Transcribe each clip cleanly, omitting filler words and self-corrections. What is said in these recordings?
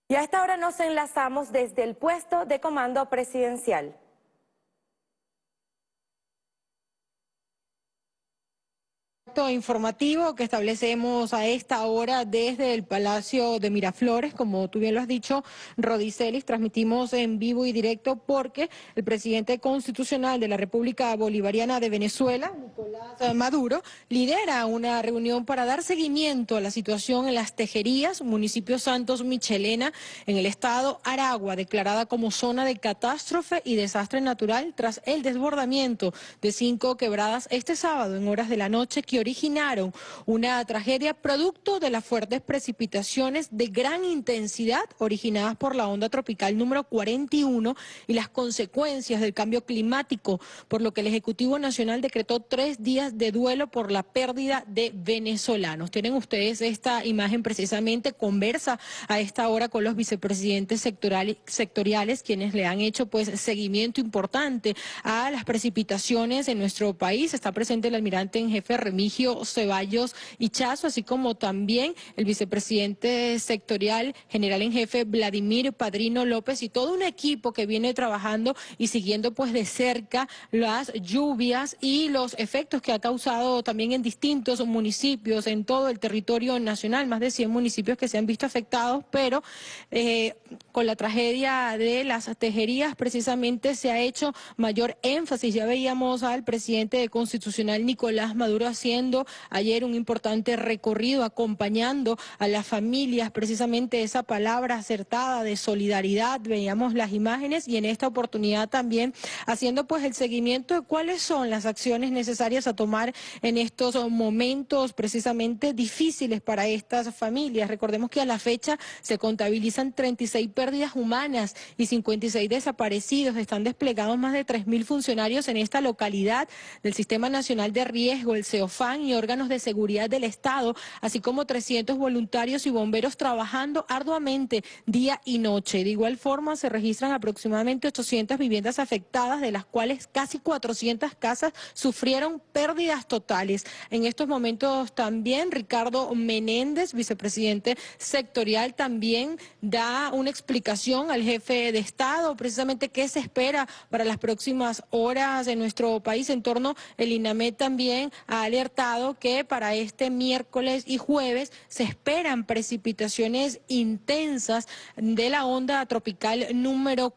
Y a esta hora nos enlazamos desde el puesto de comando presidencial. Informativo que establecemos a esta hora desde el Palacio de Miraflores, como tú bien lo has dicho, Rodicelis, transmitimos en vivo y directo porque el presidente constitucional de la República Bolivariana de Venezuela, Nicolás Maduro, lidera una reunión para dar seguimiento a la situación en Las Tejerías, municipio Santos Michelena, en el estado Aragua, declarada como zona de catástrofe y desastre natural tras el desbordamiento de 5 quebradas este sábado en horas de la noche que originaron una tragedia producto de las fuertes precipitaciones de gran intensidad originadas por la onda tropical número 41 y las consecuencias del cambio climático, por lo que el Ejecutivo Nacional decretó 3 días de duelo por la pérdida de venezolanos. Tienen ustedes esta imagen precisamente, conversa a esta hora con los vicepresidentes sectoriales, quienes le han hecho pues seguimiento importante a las precipitaciones en nuestro país. Está presente el almirante en jefe Remigio Ceballos Ichazo, así como también el vicepresidente sectorial, general en jefe Vladimir Padrino López, y todo un equipo que viene trabajando y siguiendo pues de cerca las lluvias y los efectos que ha causado también en distintos municipios en todo el territorio nacional, más de 100 municipios que se han visto afectados, pero con la tragedia de Las Tejerías precisamente se ha hecho mayor énfasis. Ya veíamos al presidente constitucional Nicolás Maduro haciendo ayer un importante recorrido, acompañando a las familias, precisamente esa palabra acertada de solidaridad, veíamos las imágenes, y en esta oportunidad también haciendo pues el seguimiento de cuáles son las acciones necesarias a tomar en estos momentos precisamente difíciles para estas familias. Recordemos que a la fecha se contabilizan 36 pérdidas humanas y 56 desaparecidos. Están desplegados más de 3.000 funcionarios en esta localidad del Sistema Nacional de Riesgo, el CEOFAN, y órganos de seguridad del Estado, así como 300 voluntarios y bomberos trabajando arduamente día y noche. De igual forma, se registran aproximadamente 800 viviendas afectadas, de las cuales casi 400 casas sufrieron pérdidas totales. En estos momentos también Ricardo Menéndez, vicepresidente sectorial, también da una explicación al jefe de Estado, precisamente qué se espera para las próximas horas en nuestro país. En torno, el INAMED también ha alertado que para este miércoles y jueves se esperan precipitaciones intensas de la onda tropical número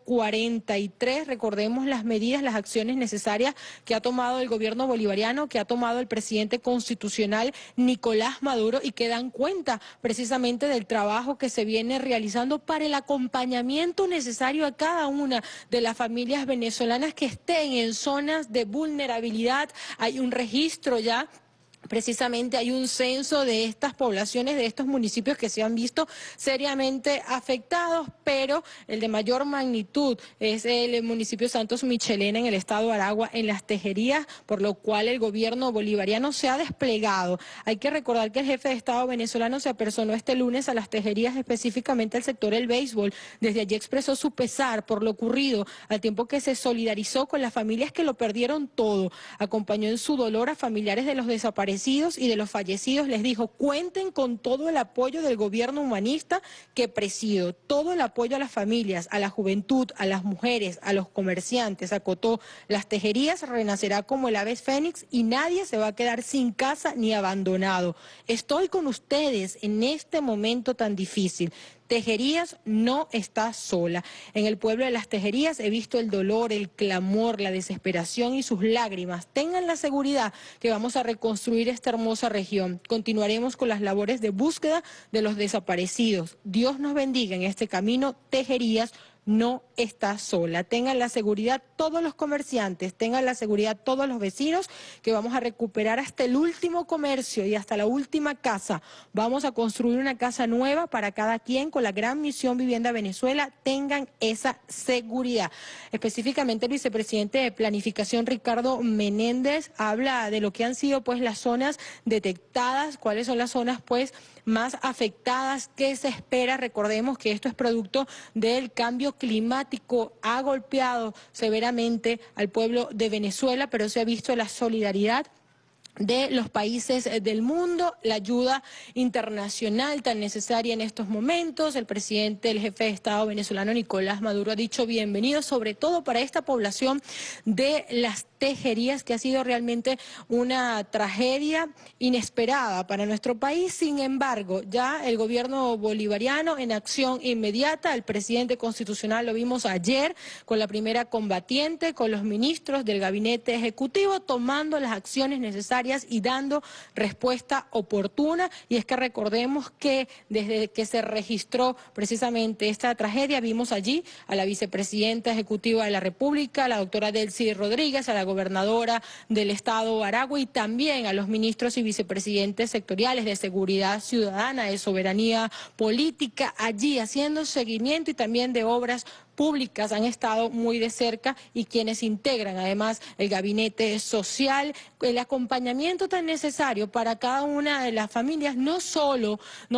43. Recordemos las medidas, las acciones necesarias que ha tomado el gobierno bolivariano, que ha tomado el presidente constitucional Nicolás Maduro, y que dan cuenta precisamente del trabajo que se viene realizando para el acompañamiento necesario a cada una de las familias venezolanas que estén en zonas de vulnerabilidad. Hay un registro ya. Precisamente hay un censo de estas poblaciones, de estos municipios que se han visto seriamente afectados, pero el de mayor magnitud es el municipio Santos Michelena en el estado de Aragua, en Las Tejerías, por lo cual el gobierno bolivariano se ha desplegado. Hay que recordar que el jefe de Estado venezolano se apersonó este lunes a Las Tejerías, específicamente al sector del béisbol. Desde allí expresó su pesar por lo ocurrido, al tiempo que se solidarizó con las familias que lo perdieron todo. Acompañó en su dolor a familiares de los desaparecidos y de los fallecidos. Les dijo: cuenten con todo el apoyo del gobierno humanista que presido, todo el apoyo a las familias, a la juventud, a las mujeres, a los comerciantes. Acotó: Las Tejerías renacerá como el ave fénix y nadie se va a quedar sin casa ni abandonado. Estoy con ustedes en este momento tan difícil. Tejerías no está sola. En el pueblo de Las Tejerías he visto el dolor, el clamor, la desesperación y sus lágrimas. Tengan la seguridad que vamos a reconstruir esta hermosa región. Continuaremos con las labores de búsqueda de los desaparecidos. Dios nos bendiga en este camino. Tejerías no está sola. Tengan la seguridad todos los comerciantes, tengan la seguridad todos los vecinos, que vamos a recuperar hasta el último comercio y hasta la última casa. Vamos a construir una casa nueva para cada quien con la gran misión Vivienda Venezuela. Tengan esa seguridad. Específicamente el vicepresidente de Planificación, Ricardo Menéndez, habla de lo que han sido pues las zonas detectadas, cuáles son las zonas pues más afectadas, qué se espera. Recordemos que esto es producto del cambio climático, ha golpeado severamente al pueblo de Venezuela, pero se ha visto la solidaridad de los países del mundo, la ayuda internacional tan necesaria en estos momentos. El presidente, el jefe de Estado venezolano Nicolás Maduro ha dicho bienvenido, sobre todo para esta población de Las Tejerías, que ha sido realmente una tragedia inesperada para nuestro país. Sin embargo, ya el gobierno bolivariano en acción inmediata, el presidente constitucional lo vimos ayer con la primera combatiente, con los ministros del gabinete ejecutivo, tomando las acciones necesarias y dando respuesta oportuna. Y es que recordemos que desde que se registró precisamente esta tragedia, vimos allí a la vicepresidenta ejecutiva de la República, la doctora Delcy Rodríguez, a la gobernadora del estado Aragua y también a los ministros y vicepresidentes sectoriales de Seguridad Ciudadana, de Soberanía Política, allí haciendo seguimiento y también de obras públicas. Han estado muy de cerca y quienes integran además el gabinete social, el acompañamiento tan necesario para cada una de las familias, no solo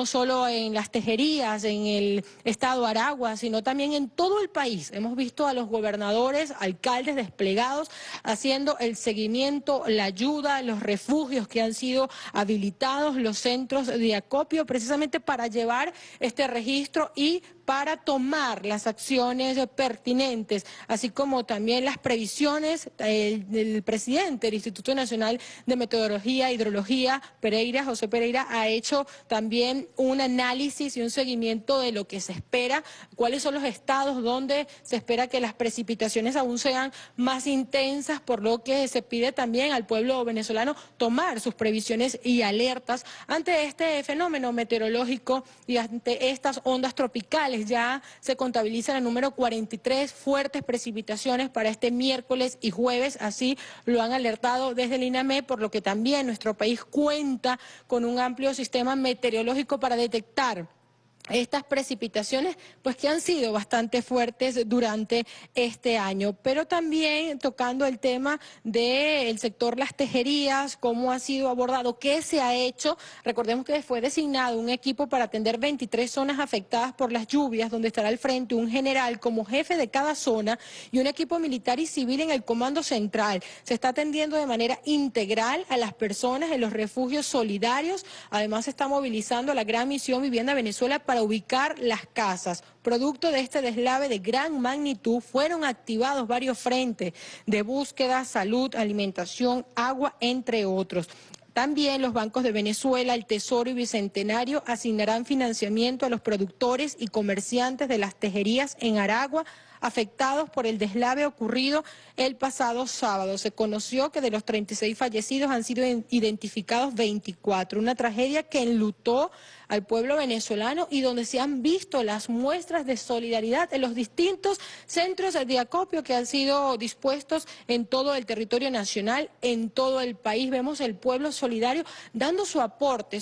en Las Tejerías, en el estado Aragua, sino también en todo el país. Hemos visto a los gobernadores, alcaldes desplegados haciendo el seguimiento, la ayuda, los refugios que han sido habilitados, los centros de acopio, precisamente para llevar este registro y para tomar las acciones pertinentes, así como también las previsiones del presidente del Instituto Nacional de Meteorología e Hidrología, José Pereira, ha hecho también un análisis y un seguimiento de lo que se espera, cuáles son los estados donde se espera que las precipitaciones aún sean más intensas, por lo que se pide también al pueblo venezolano tomar sus previsiones y alertas ante este fenómeno meteorológico y ante estas ondas tropicales. Ya se contabilizan el número 43 fuertes precipitaciones para este miércoles y jueves, así lo han alertado desde el INAME, por lo que también nuestro país cuenta con un amplio sistema meteorológico para detectar estas precipitaciones, pues que han sido bastante fuertes durante este año. Pero también tocando el tema del sector Las Tejerías, cómo ha sido abordado, qué se ha hecho. Recordemos que fue designado un equipo para atender 23 zonas afectadas por las lluvias, donde estará al frente un general como jefe de cada zona y un equipo militar y civil en el comando central. Se está atendiendo de manera integral a las personas en los refugios solidarios. Además, se está movilizando a la Gran Misión Vivienda Venezuela para ubicar las casas. Producto de este deslave de gran magnitud, fueron activados varios frentes de búsqueda, salud, alimentación, agua, entre otros. También los bancos de Venezuela, el Tesoro y Bicentenario asignarán financiamiento a los productores y comerciantes de Las Tejerías en Aragua afectados por el deslave ocurrido el pasado sábado. Se conoció que de los 36 fallecidos han sido identificados 24, una tragedia que enlutó al pueblo venezolano y donde se han visto las muestras de solidaridad en los distintos centros de acopio que han sido dispuestos en todo el territorio nacional, en todo el país. Vemos el pueblo solidario dando su aporte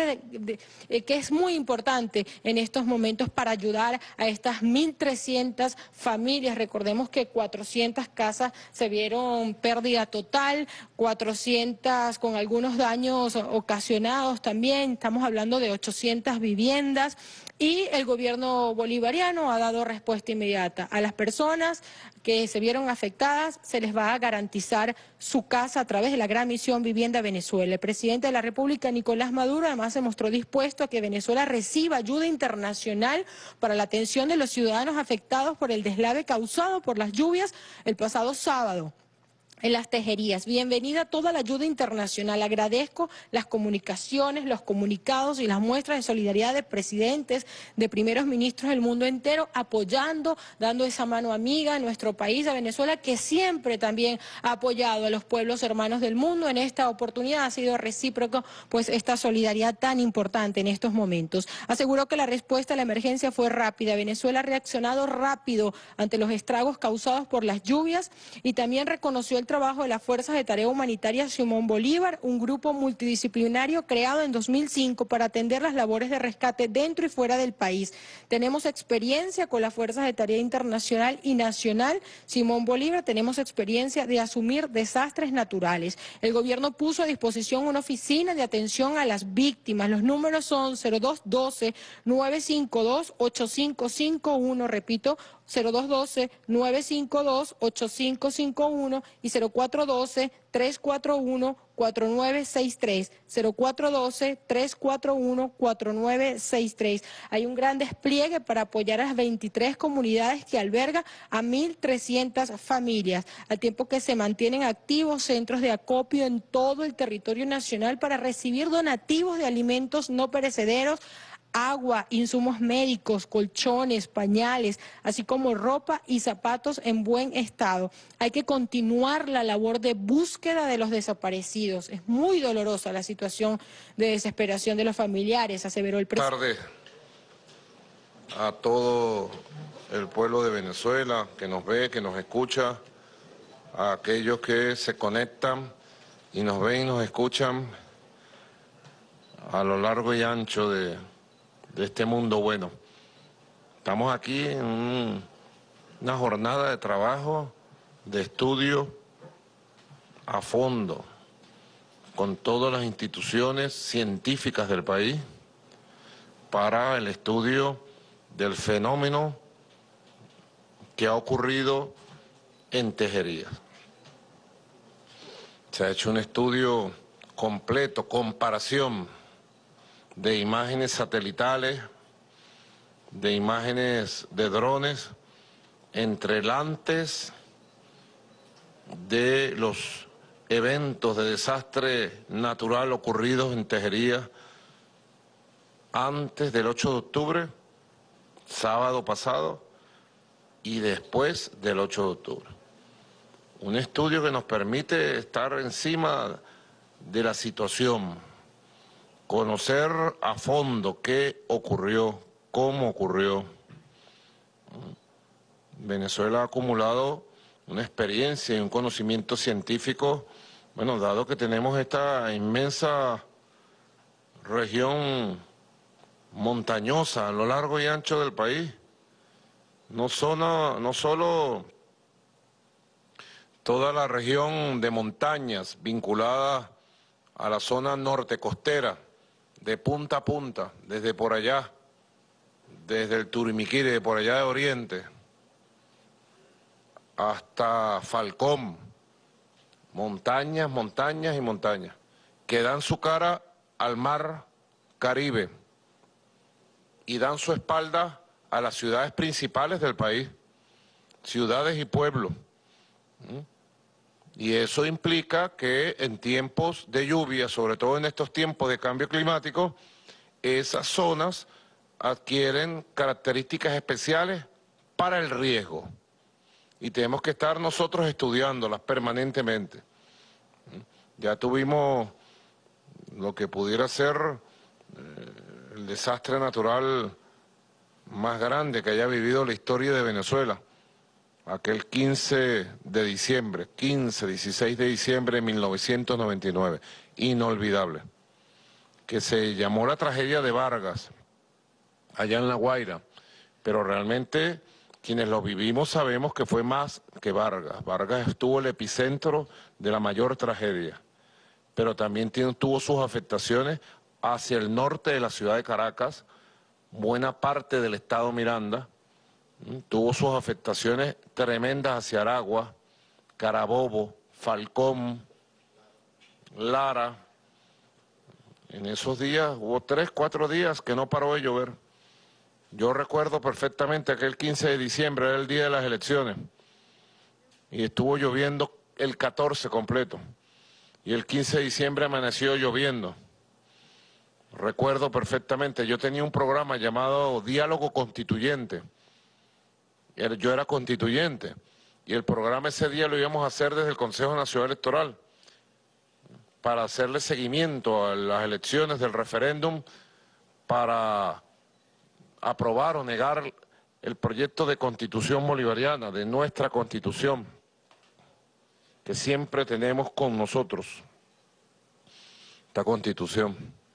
que es muy importante en estos momentos para ayudar a estas 1.300 familias. Recordemos que 400 casas se vieron pérdida total, 400 con algunos daños ocasionados también. Estamos hablando de 800 viviendas y el gobierno bolivariano ha dado respuesta inmediata. A las personas que se vieron afectadas se les va a garantizar su casa a través de la Gran Misión Vivienda Venezuela. El presidente de la República, Nicolás Maduro, además se mostró dispuesto a que Venezuela reciba ayuda internacional para la atención de los ciudadanos afectados por el deslave causado por las lluvias el pasado sábado en Las Tejerías. Bienvenida toda la ayuda internacional. Agradezco las comunicaciones, los comunicados y las muestras de solidaridad de presidentes, de primeros ministros del mundo entero, apoyando, dando esa mano amiga a nuestro país, a Venezuela, que siempre también ha apoyado a los pueblos hermanos del mundo. En esta oportunidad ha sido recíproco, pues, esta solidaridad tan importante en estos momentos. Aseguró que la respuesta a la emergencia fue rápida. Venezuela ha reaccionado rápido ante los estragos causados por las lluvias y también reconoció el trabajo de las Fuerzas de Tarea Humanitaria Simón Bolívar, un grupo multidisciplinario creado en 2005 para atender las labores de rescate dentro y fuera del país. Tenemos experiencia con las Fuerzas de Tarea Internacional y Nacional Simón Bolívar, tenemos experiencia de asumir desastres naturales. El gobierno puso a disposición una oficina de atención a las víctimas. Los números son 0212-952-8551, repito, 0212-952-8551 y 0412-341-4551. 4963, 0412-341-4963. Hay un gran despliegue para apoyar a las 23 comunidades que alberga a 1.300 familias, al tiempo que se mantienen activos centros de acopio en todo el territorio nacional para recibir donativos de alimentos no perecederos, agua, insumos médicos, colchones, pañales, así como ropa y zapatos en buen estado. Hay que continuar la labor de búsqueda de los desaparecidos. Es muy dolorosa la situación de desesperación de los familiares, aseveró el presidente. Buenas tardes a todo el pueblo de Venezuela que nos ve, que nos escucha, a aquellos que se conectan y nos ven y nos escuchan a lo largo y ancho de este mundo bueno. Estamos aquí en una jornada de trabajo, de estudio a fondo, con todas las instituciones científicas del país, para el estudio del fenómeno que ha ocurrido en Tejerías. Se ha hecho un estudio completo, comparación de imágenes satelitales, de imágenes de drones, entre el antes de los eventos de desastre natural ocurridos en Tejerías, antes del 8 de octubre, sábado pasado, y después del 8 de octubre. Un estudio que nos permite estar encima de la situación, conocer a fondo qué ocurrió, cómo ocurrió. Venezuela ha acumulado una experiencia y un conocimiento científico, bueno, dado que tenemos esta inmensa región montañosa a lo largo y ancho del país. No solo toda la región de montañas vinculada a la zona norte costera, de punta a punta, desde por allá, desde el Turimiquiri, de por allá de Oriente, hasta Falcón, montañas, montañas y montañas, que dan su cara al mar Caribe y dan su espalda a las ciudades principales del país, ciudades y pueblos. Y eso implica que en tiempos de lluvia, sobre todo en estos tiempos de cambio climático, esas zonas adquieren características especiales para el riesgo. Y tenemos que estar nosotros estudiándolas permanentemente. Ya tuvimos lo que pudiera ser el desastre natural más grande que haya vivido la historia de Venezuela. Aquel 16 de diciembre de 1999, inolvidable, que se llamó la tragedia de Vargas, allá en La Guaira, pero realmente quienes lo vivimos sabemos que fue más que Vargas. Vargas estuvo el epicentro de la mayor tragedia, pero también tuvo sus afectaciones hacia el norte de la ciudad de Caracas, buena parte del estado Miranda. Tuvo sus afectaciones tremendas hacia Aragua, Carabobo, Falcón, Lara. En esos días hubo 3, 4 días que no paró de llover. Yo recuerdo perfectamente aquel 15 de diciembre, era el día de las elecciones, y estuvo lloviendo el 14 completo, y el 15 de diciembre amaneció lloviendo. Recuerdo perfectamente, yo tenía un programa llamado Diálogo Constituyente. Yo era constituyente y el programa ese día lo íbamos a hacer desde el Consejo Nacional Electoral para hacerle seguimiento a las elecciones del referéndum para aprobar o negar el proyecto de constitución bolivariana, de nuestra constitución, que siempre tenemos con nosotros, esta constitución.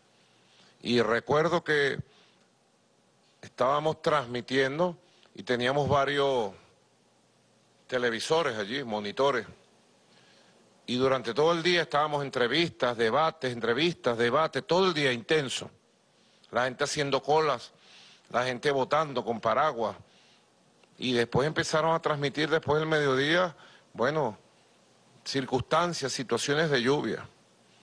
Y recuerdo que estábamos transmitiendo y teníamos varios televisores allí, monitores. Y durante todo el día estábamos entrevistas, debates, todo el día intenso. La gente haciendo colas, la gente votando con paraguas. Y después empezaron a transmitir después del mediodía, bueno, circunstancias, situaciones de lluvia.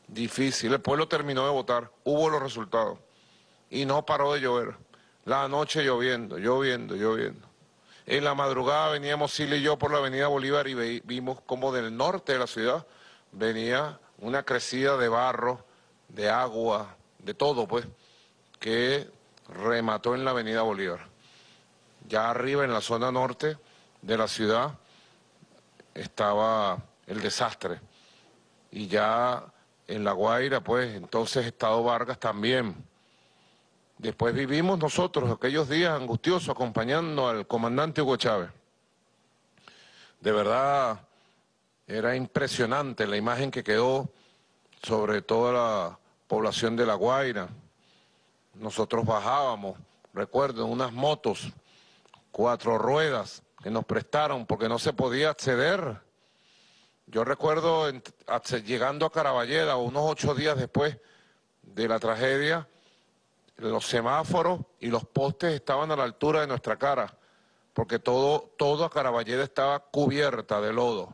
difícil. El pueblo terminó de votar, hubo los resultados y no paró de llover. La noche lloviendo, lloviendo, lloviendo. En la madrugada veníamos Silvia y yo por la avenida Bolívar y vimos como del norte de la ciudad venía una crecida de barro, de agua, de todo pues, que remató en la avenida Bolívar. Ya arriba en la zona norte de la ciudad estaba el desastre y ya en La Guaira pues entonces Estado Vargas también. Después vivimos nosotros aquellos días angustiosos acompañando al comandante Hugo Chávez. De verdad era impresionante la imagen que quedó sobre toda la población de La Guaira. Nosotros bajábamos, recuerdo, en unas motos, 4 ruedas que nos prestaron porque no se podía acceder. Yo recuerdo llegando a Caraballeda unos 8 días después de la tragedia, los semáforos y los postes estaban a la altura de nuestra cara, porque toda Caraballeda estaba cubierta de lodo.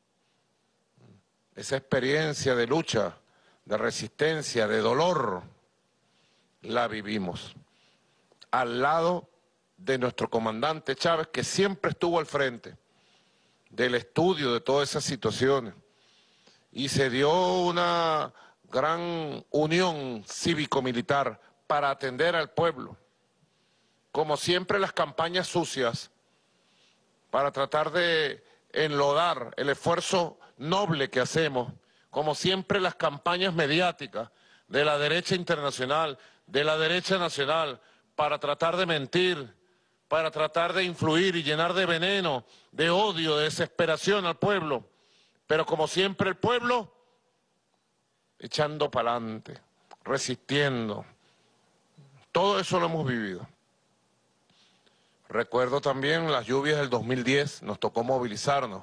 Esa experiencia de lucha, de resistencia, de dolor, la vivimos. Al lado de nuestro comandante Chávez, que siempre estuvo al frente del estudio de todas esas situaciones. Y se dio una gran unión cívico-militar para atender al pueblo. Como siempre las campañas sucias, para tratar de enlodar el esfuerzo noble que hacemos, como siempre las campañas mediáticas de la derecha internacional, de la derecha nacional, para tratar de mentir, para tratar de influir y llenar de veneno, de odio, de desesperación al pueblo. Pero como siempre el pueblo, echando para adelante, resistiendo. Todo eso lo hemos vivido. Recuerdo también las lluvias del 2010, nos tocó movilizarnos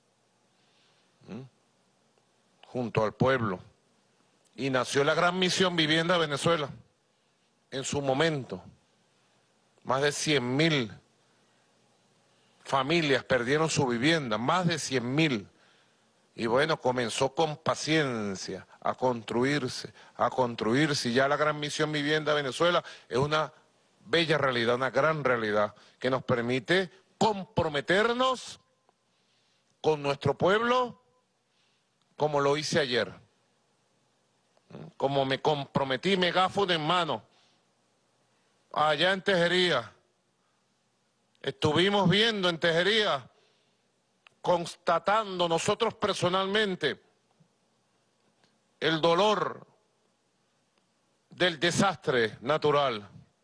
junto al pueblo. Y nació la gran misión Vivienda Venezuela. En su momento, más de 100.000 familias perdieron su vivienda, más de 100.000. Y bueno, comenzó con paciencia a construirse, y ya la gran misión Vivienda Venezuela es una bella realidad, una gran realidad, que nos permite comprometernos con nuestro pueblo, como lo hice ayer, como me comprometí, megáfono en mano, allá en Tejería. Estuvimos viendo en Tejería, constatando nosotros personalmente el dolor del desastre natural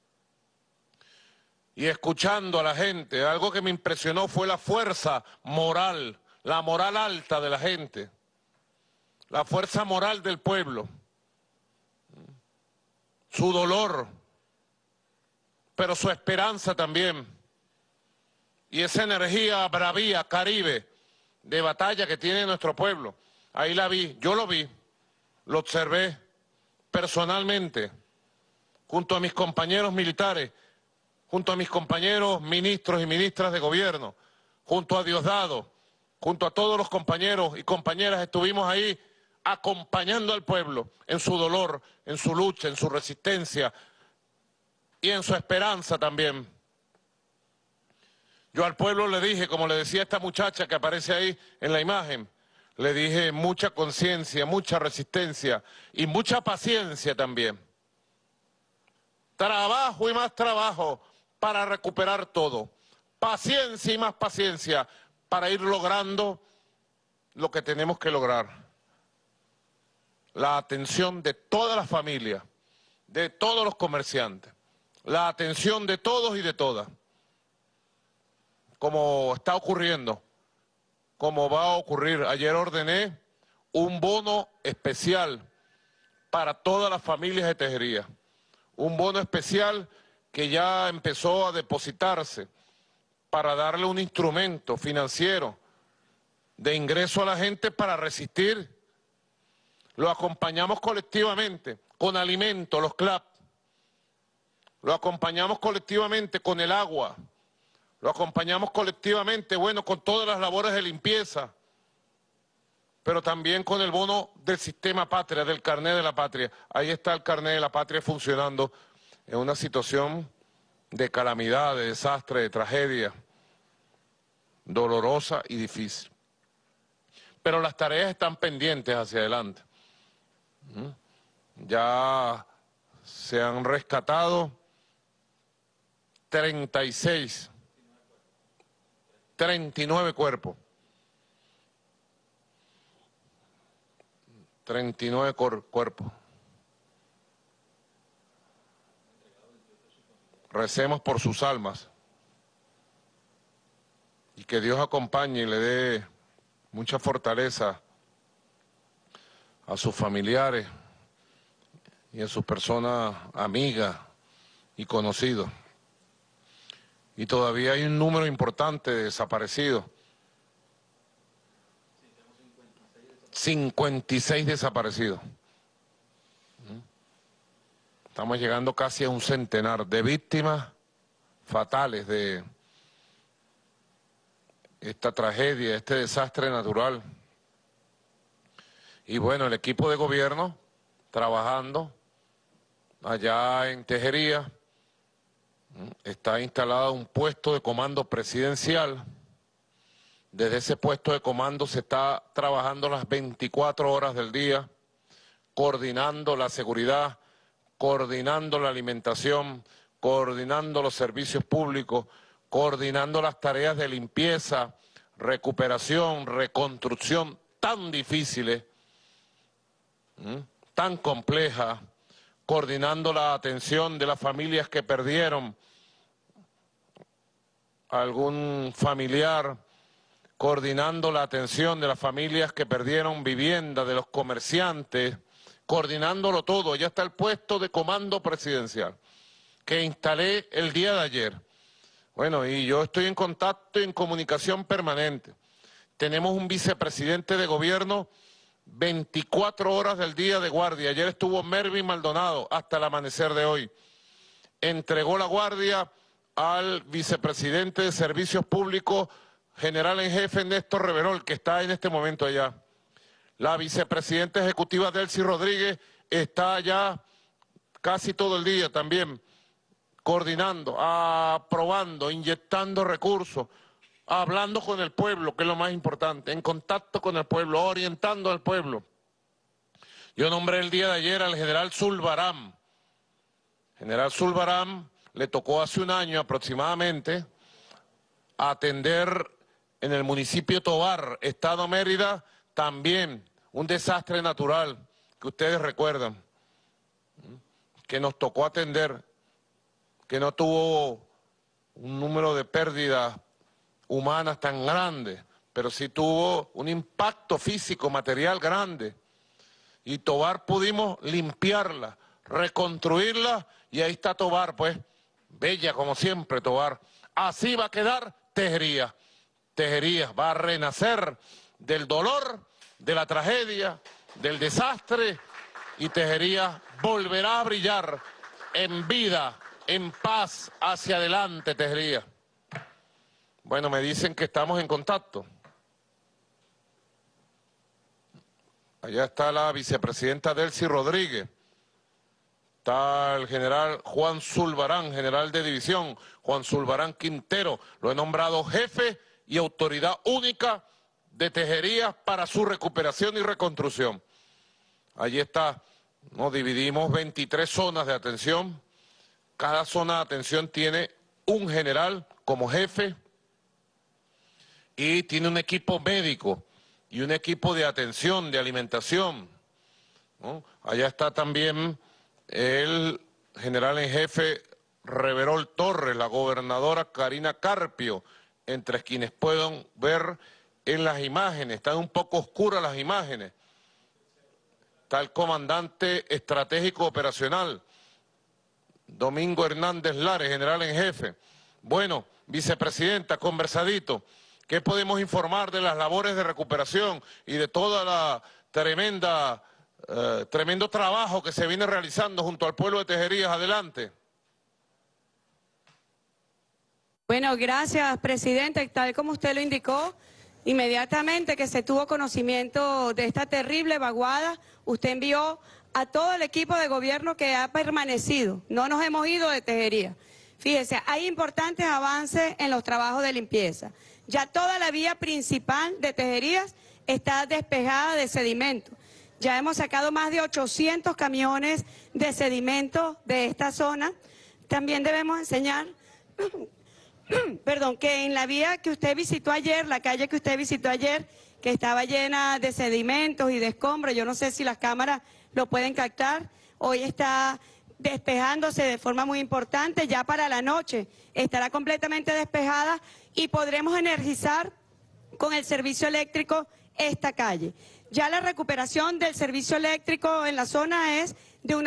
y escuchando a la gente. Algo que me impresionó fue la fuerza moral, la moral alta de la gente, la fuerza moral del pueblo, su dolor, pero su esperanza también. Y esa energía bravía, caribe, de batalla que tiene nuestro pueblo. Ahí la vi, yo lo vi, lo observé personalmente, junto a mis compañeros militares, junto a mis compañeros ministros y ministras de gobierno, junto a Diosdado, junto a todos los compañeros y compañeras, estuvimos ahí acompañando al pueblo en su dolor, en su lucha, en su resistencia y en su esperanza también. Yo al pueblo le dije, como le decía a esta muchacha que aparece ahí en la imagen, le dije mucha conciencia, mucha resistencia y mucha paciencia también. Trabajo y más trabajo para recuperar todo. Paciencia y más paciencia para ir logrando lo que tenemos que lograr. La atención de todas las familias, de todos los comerciantes, la atención de todos y de todas. Como está ocurriendo, como va a ocurrir. Ayer ordené un bono especial para todas las familias de Tejería. Un bono especial que ya empezó a depositarse para darle un instrumento financiero de ingreso a la gente para resistir. Lo acompañamos colectivamente con alimentos, los CLAP. Lo acompañamos colectivamente con el agua. Lo acompañamos colectivamente, bueno, con todas las labores de limpieza. pero también con el bono del sistema patria, del carnet de la patria. Ahí está el carnet de la patria funcionando en una situación de calamidad, de desastre, de tragedia, dolorosa y difícil. Pero las tareas están pendientes hacia adelante. Ya se han rescatado 39 cuerpos. 39 cuerpos. Recemos por sus almas y que Dios acompañe y le dé mucha fortaleza a sus familiares y a sus personas amigas y conocidos. Y todavía hay un número importante de desaparecidos. 56 desaparecidos. Estamos llegando casi a un centenar de víctimas fatales de esta tragedia, este desastre natural. Y bueno, el equipo de gobierno trabajando allá en Tejería, está instalado un puesto de comando presidencial. Desde ese puesto de comando se está trabajando las 24 horas del día, coordinando la seguridad, coordinando la alimentación, coordinando los servicios públicos, coordinando las tareas de limpieza, recuperación, reconstrucción tan difíciles, tan complejas, coordinando la atención de las familias que perdieron a algún familiar, coordinando la atención de las familias que perdieron vivienda, de los comerciantes, coordinándolo todo. Ya está el puesto de comando presidencial que instalé el día de ayer. Bueno, y yo estoy en contacto y en comunicación permanente. Tenemos un vicepresidente de gobierno 24 horas del día de guardia. Ayer estuvo Mervin Maldonado hasta el amanecer de hoy. Entregó la guardia al vicepresidente de Servicios Públicos, general en jefe Néstor Reverol, que está en este momento allá. La vicepresidenta ejecutiva Delcy Rodríguez está allá casi todo el día también, coordinando, aprobando, inyectando recursos, hablando con el pueblo, que es lo más importante, en contacto con el pueblo, orientando al pueblo. Yo nombré el día de ayer al general Zulbarán. General Zulbarán le tocó hace un año aproximadamente atender en el municipio Tovar, Estado Mérida, también un desastre natural que ustedes recuerdan, que nos tocó atender, que no tuvo un número de pérdidas humanas tan grande, pero sí tuvo un impacto físico, material grande. Y Tovar pudimos limpiarla, reconstruirla, y ahí está Tovar, pues, bella como siempre Tovar. Así va a quedar Tejería. Tejería va a renacer del dolor, de la tragedia, del desastre, y Tejería volverá a brillar en vida, en paz, hacia adelante Tejería. Bueno, me dicen que estamos en contacto. Allá está la vicepresidenta Delcy Rodríguez. Está el general Juan Zulbarán, general de división, Juan Zulbarán Quintero. Lo he nombrado jefe y autoridad única de Tejería para su recuperación y reconstrucción. Allí está. Nos dividimos 23 zonas de atención. Cada zona de atención tiene un general como jefe y tiene un equipo médico y un equipo de atención, de alimentación, ¿no? Allá está también el general en jefe Reverol Torres, la gobernadora Karina Carpio, entre quienes puedan ver en las imágenes. Están un poco oscuras las imágenes. Está el comandante estratégico operacional, Domingo Hernández Lares, general en jefe. Bueno, vicepresidenta, conversadito, ¿qué podemos informar de las labores de recuperación y de toda la tremendo trabajo que se viene realizando junto al pueblo de Tejerías? Adelante. Bueno, gracias, presidente. Tal como usted lo indicó, Inmediatamente que se tuvo conocimiento de esta terrible vaguada, usted envió a todo el equipo de gobierno que ha permanecido. No nos hemos ido de Tejería. Fíjese, hay importantes avances en los trabajos de limpieza. Ya toda la vía principal de Tejerías está despejada de sedimento. Ya hemos sacado más de 800 camiones de sedimento de esta zona. También debemos enseñar, perdón, que en la vía que usted visitó ayer, la calle que usted visitó ayer, que estaba llena de sedimentos y de escombros, yo no sé si las cámaras lo pueden captar, hoy está despejándose de forma muy importante, ya para la noche estará completamente despejada y podremos energizar con el servicio eléctrico esta calle. Ya la recuperación del servicio eléctrico en la zona es de un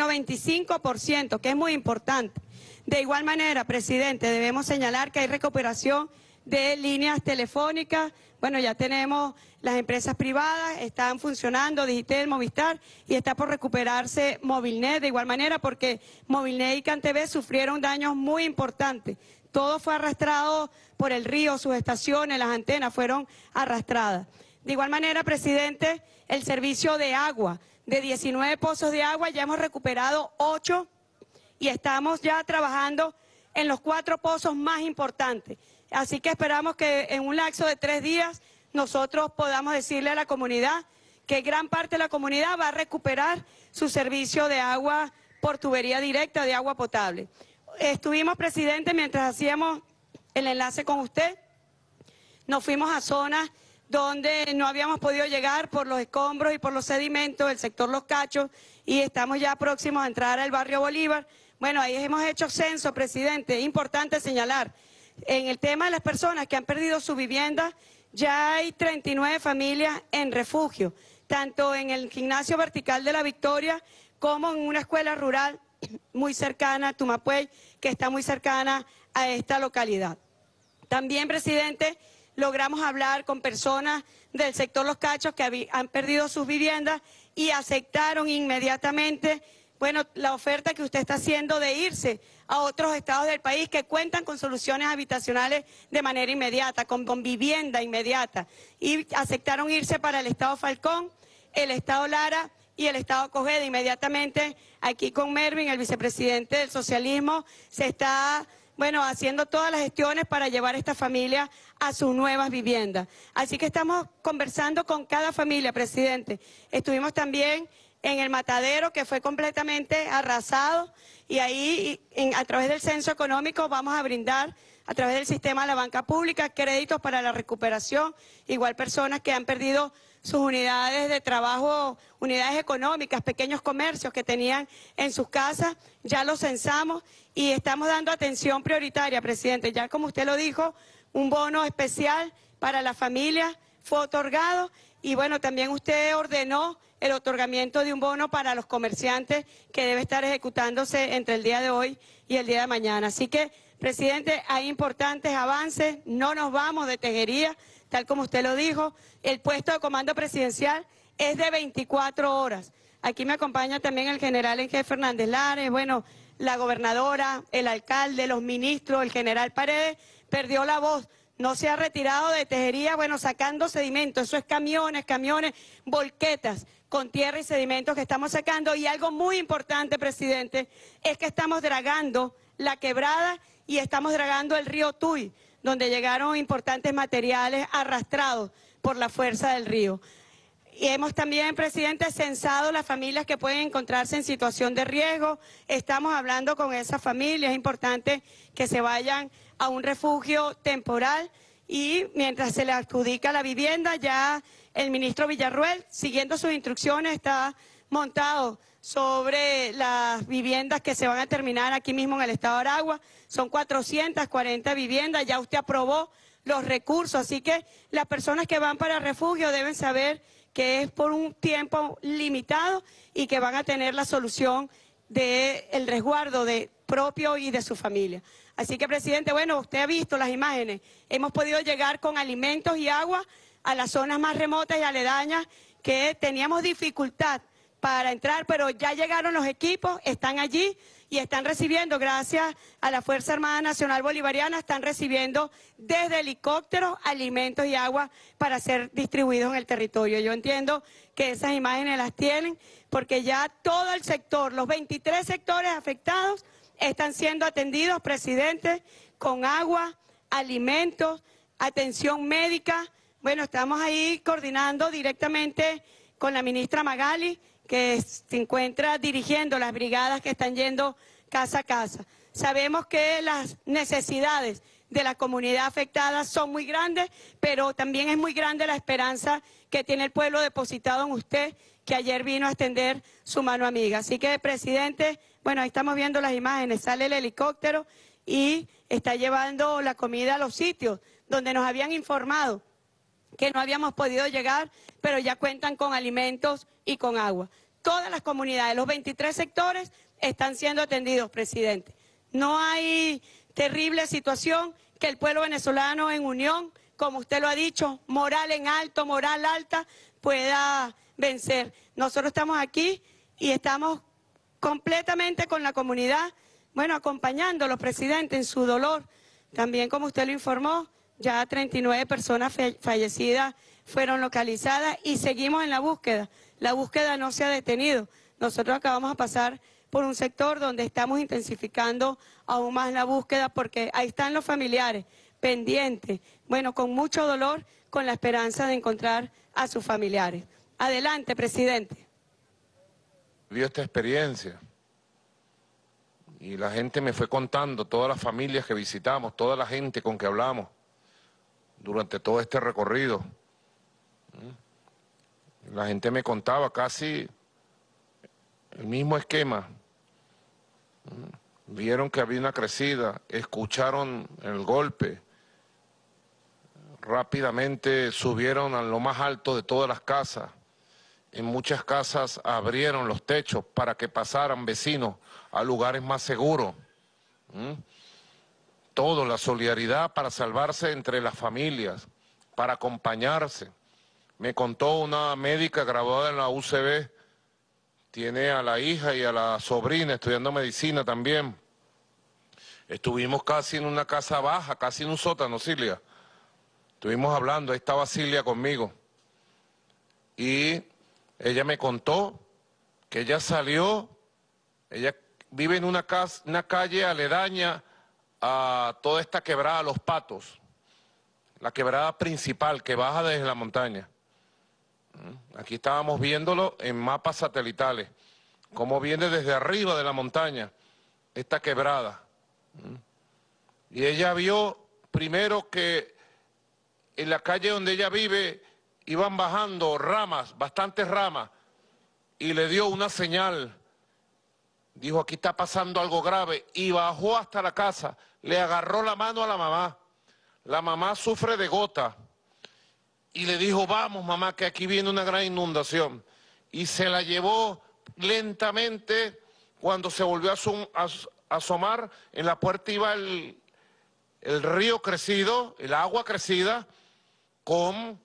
95%, que es muy importante. De igual manera, presidente, debemos señalar que hay recuperación de líneas telefónicas. Bueno, ya tenemos las empresas privadas, están funcionando, Digitel, Movistar, y está por recuperarse Movilnet de igual manera, porque Movilnet y CanTV sufrieron daños muy importantes. Todo fue arrastrado por el río, sus estaciones, las antenas fueron arrastradas. De igual manera, presidente, el servicio de agua, de 19 pozos de agua ya hemos recuperado 8 y estamos ya trabajando en los 4 pozos más importantes. Así que esperamos que en un lapso de 3 días nosotros podamos decirle a la comunidad que gran parte de la comunidad va a recuperar su servicio de agua por tubería directa de agua potable. Estuvimos, presidente, mientras hacíamos el enlace con usted, nos fuimos a zonas donde no habíamos podido llegar por los escombros y por los sedimentos del sector Los Cachos y estamos ya próximos a entrar al barrio Bolívar. Bueno, ahí hemos hecho censo, presidente, es importante señalar. En el tema de las personas que han perdido su vivienda, ya hay 39 familias en refugio, tanto en el gimnasio vertical de La Victoria como en una escuela rural muy cercana, Tumapuey, que está muy cercana a esta localidad. También, presidente, logramos hablar con personas del sector Los Cachos que han perdido sus viviendas y aceptaron inmediatamente, bueno, la oferta que usted está haciendo de irse a otros estados del país que cuentan con soluciones habitacionales de manera inmediata, con vivienda inmediata. Y aceptaron irse para el estado Falcón, el estado Lara y el estado Cogeda. Inmediatamente aquí con Mervin, el vicepresidente del socialismo, se está haciendo todas las gestiones para llevar a esta familia a sus nuevas viviendas. Así que estamos conversando con cada familia, presidente. Estuvimos también en el Matadero, que fue completamente arrasado, y ahí a través del censo económico vamos a brindar, a través del sistema de la banca pública, créditos para la recuperación, igual personas que han perdido sus unidades de trabajo, unidades económicas, pequeños comercios que tenían en sus casas, ya los censamos y estamos dando atención prioritaria, presidente. Ya como usted lo dijo, un bono especial para las familias fue otorgado y bueno, también usted ordenó el otorgamiento de un bono para los comerciantes que debe estar ejecutándose entre el día de hoy y el día de mañana. Así que, presidente, hay importantes avances, no nos vamos de Tejería, tal como usted lo dijo. El puesto de comando presidencial es de 24 horas. Aquí me acompaña también el general en jefe Fernández Lares, bueno, la gobernadora, el alcalde, los ministros, el general Paredes, perdió la voz. No se ha retirado de Tejería, bueno, sacando sedimentos, eso es camiones, volquetas con tierra y sedimentos que estamos sacando. Y algo muy importante, presidente, es que estamos dragando la quebrada y estamos dragando el río Tuy, donde llegaron importantes materiales arrastrados por la fuerza del río. Y hemos también, presidente, censado las familias que pueden encontrarse en situación de riesgo. Estamos hablando con esas familias, es importante que se vayan a un refugio temporal y mientras se le adjudica la vivienda, ya el ministro Villarruel, siguiendo sus instrucciones, está montado sobre las viviendas que se van a terminar aquí mismo en el estado de Aragua. Son 440 viviendas, ya usted aprobó los recursos, así que las personas que van para refugio deben saber que es por un tiempo limitado y que van a tener la solución del resguardo propio y de su familia. Así que, presidente, bueno, usted ha visto las imágenes, hemos podido llegar con alimentos y agua a las zonas más remotas y aledañas que teníamos dificultad para entrar, pero ya llegaron los equipos, están allí y están recibiendo, gracias a la Fuerza Armada Nacional Bolivariana, están recibiendo desde helicópteros alimentos y agua para ser distribuidos en el territorio. Yo entiendo que esas imágenes las tienen porque ya todo el sector, los 23 sectores afectados están siendo atendidos, presidente, con agua, alimentos, atención médica. Bueno, estamos ahí coordinando directamente con la ministra Magali, que se encuentra dirigiendo las brigadas que están yendo casa a casa. Sabemos que las necesidades de la comunidad afectada son muy grandes, pero también es muy grande la esperanza que tiene el pueblo depositado en usted, que ayer vino a extender su mano amiga. Así que, presidente, bueno, ahí estamos viendo las imágenes, sale el helicóptero y está llevando la comida a los sitios donde nos habían informado que no habíamos podido llegar, pero ya cuentan con alimentos y con agua. Todas las comunidades, los 23 sectores están siendo atendidos, presidente. No hay terrible situación que el pueblo venezolano en unión, como usted lo ha dicho, moral en alto, moral alta, pueda vencer. Nosotros estamos aquí y estamos completamente con la comunidad, bueno, acompañándolos, presidente, en su dolor. También, como usted lo informó, ya 39 personas fallecidas fueron localizadas y seguimos en la búsqueda. La búsqueda no se ha detenido. Nosotros acabamos de pasar por un sector donde estamos intensificando aún más la búsqueda porque ahí están los familiares pendientes, bueno, con mucho dolor, con la esperanza de encontrar a sus familiares. Adelante, presidente. Vivió esta experiencia y la gente me fue contando, todas las familias que visitamos, toda la gente con que hablamos durante todo este recorrido. La gente me contaba casi el mismo esquema. Vieron que había una crecida, escucharon el golpe, rápidamente subieron a lo más alto de todas las casas. En muchas casas abrieron los techos para que pasaran vecinos a lugares más seguros. Todo, la solidaridad para salvarse entre las familias, para acompañarse. Me contó una médica graduada en la UCB, tiene a la hija y a la sobrina estudiando medicina también. Estuvimos casi en una casa baja, casi en un sótano, Cilia. Estuvimos hablando, ahí estaba Cilia conmigo. Y ella me contó que ella salió, ella vive en una calle aledaña a toda esta quebrada, Los Patos, la quebrada principal que baja desde la montaña. Aquí estábamos viéndolo en mapas satelitales, cómo viene desde arriba de la montaña esta quebrada. Y ella vio primero que en la calle donde ella vive iban bajando ramas, bastantes ramas, y le dio una señal. Dijo, aquí está pasando algo grave, y bajó hasta la casa, le agarró la mano a la mamá. La mamá sufre de gota, y le dijo, vamos mamá, que aquí viene una gran inundación. Y se la llevó lentamente. Cuando se volvió a asomar, en la puerta iba el río crecido, el agua crecida, con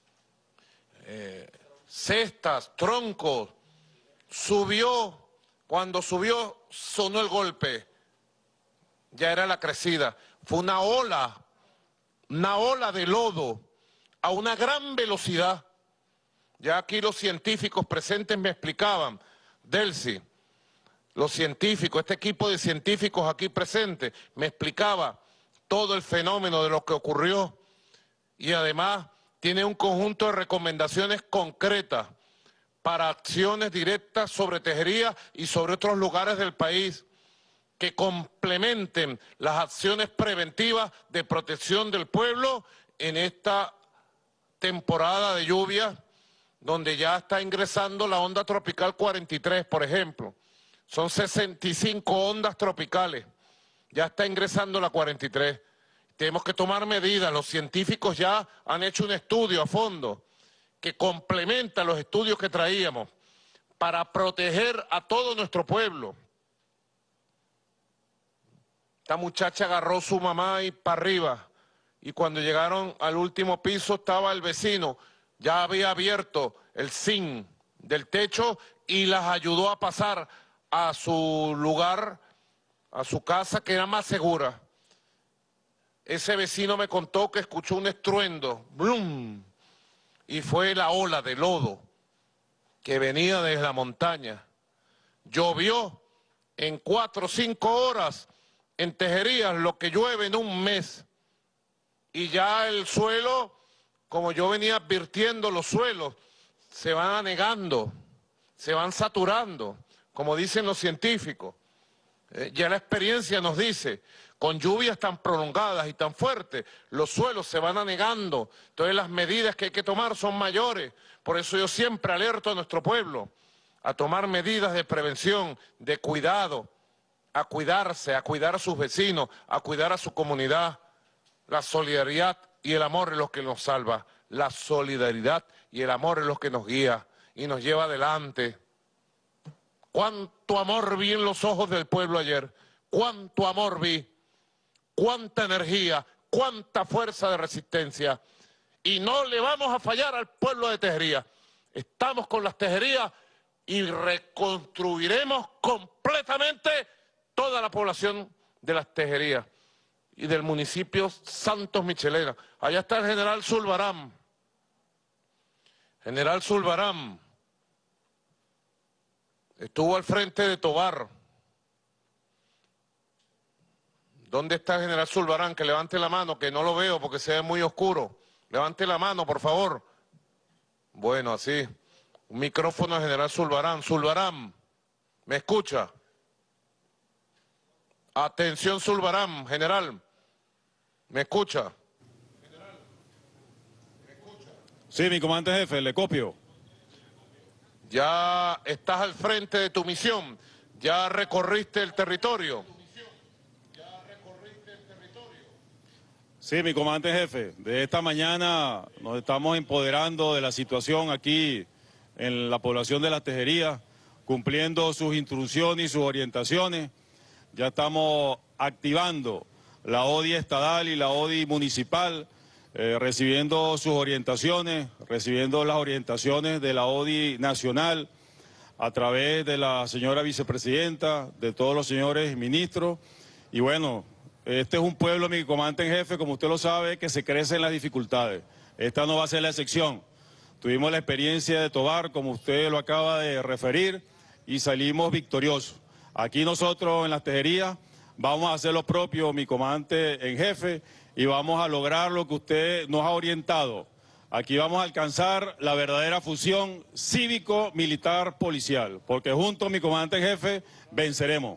cestas, troncos. Subió, cuando subió sonó el golpe, ya era la crecida. Fue una ola de lodo a una gran velocidad. Ya aquí los científicos presentes me explicaban, Delcy, los científicos, este equipo de científicos aquí presentes, me explicaba todo el fenómeno de lo que ocurrió y además tiene un conjunto de recomendaciones concretas para acciones directas sobre Tejería y sobre otros lugares del país que complementen las acciones preventivas de protección del pueblo en esta temporada de lluvia, donde ya está ingresando la onda tropical 43, por ejemplo. Son 65 ondas tropicales, ya está ingresando la 43. Tenemos que tomar medidas, los científicos ya han hecho un estudio a fondo que complementa los estudios que traíamos para proteger a todo nuestro pueblo. Esta muchacha agarró a su mamá y para arriba, y cuando llegaron al último piso estaba el vecino, ya había abierto el zinc del techo y las ayudó a pasar a su lugar a su casa que era más segura. Ese vecino me contó que escuchó un estruendo, ¡blum! Y fue la ola de lodo que venía desde la montaña. Llovió en 4 o 5 horas en Tejerías lo que llueve en un mes. Y ya el suelo, como yo venía advirtiendo, los suelos se van anegando, se van saturando, como dicen los científicos. Ya la experiencia nos dice, con lluvias tan prolongadas y tan fuertes, los suelos se van anegando. Entonces las medidas que hay que tomar son mayores. Por eso yo siempre alerto a nuestro pueblo a tomar medidas de prevención, de cuidado, a cuidarse, a cuidar a sus vecinos, a cuidar a su comunidad. La solidaridad y el amor es lo que nos salva. La solidaridad y el amor es lo que nos guía y nos lleva adelante. Cuánto amor vi en los ojos del pueblo ayer, cuánto amor vi, cuánta energía, cuánta fuerza de resistencia. Y no le vamos a fallar al pueblo de Tejerías. Estamos con las Tejerías y reconstruiremos completamente toda la población de las Tejerías y del municipio Santos Michelena. Allá está el general Zulbarán. General Zulbarán estuvo al frente de Tovar. ¿Dónde está el general Zulbarán? Que levante la mano, que no lo veo porque se ve muy oscuro. Levante la mano, por favor. Bueno, así. Un micrófono al general Zulbarán. Zulbarán, ¿me escucha? Atención, Zulbarán, general. ¿Me escucha? Sí, mi comandante jefe, le copio. Ya estás al frente de tu misión, ya recorriste el territorio. Sí, mi comandante jefe, de esta mañana nos estamos empoderando de la situación aquí en la población de Las Tejerías, cumpliendo sus instrucciones y sus orientaciones. Ya estamos activando la ODI estadal y la ODI municipal, recibiendo sus orientaciones, recibiendo las orientaciones de la ODI nacional a través de la señora vicepresidenta, de todos los señores ministros. Y bueno, este es un pueblo, mi comandante en jefe, como usted lo sabe, que se crece en las dificultades. Esta no va a ser la excepción. Tuvimos la experiencia de Tovar, como usted lo acaba de referir, y salimos victoriosos. Aquí nosotros en Las Tejerías vamos a hacer lo propio, mi comandante en jefe, y vamos a lograr lo que usted nos ha orientado. Aquí vamos a alcanzar la verdadera fusión cívico-militar-policial, porque juntos, mi comandante en jefe, venceremos.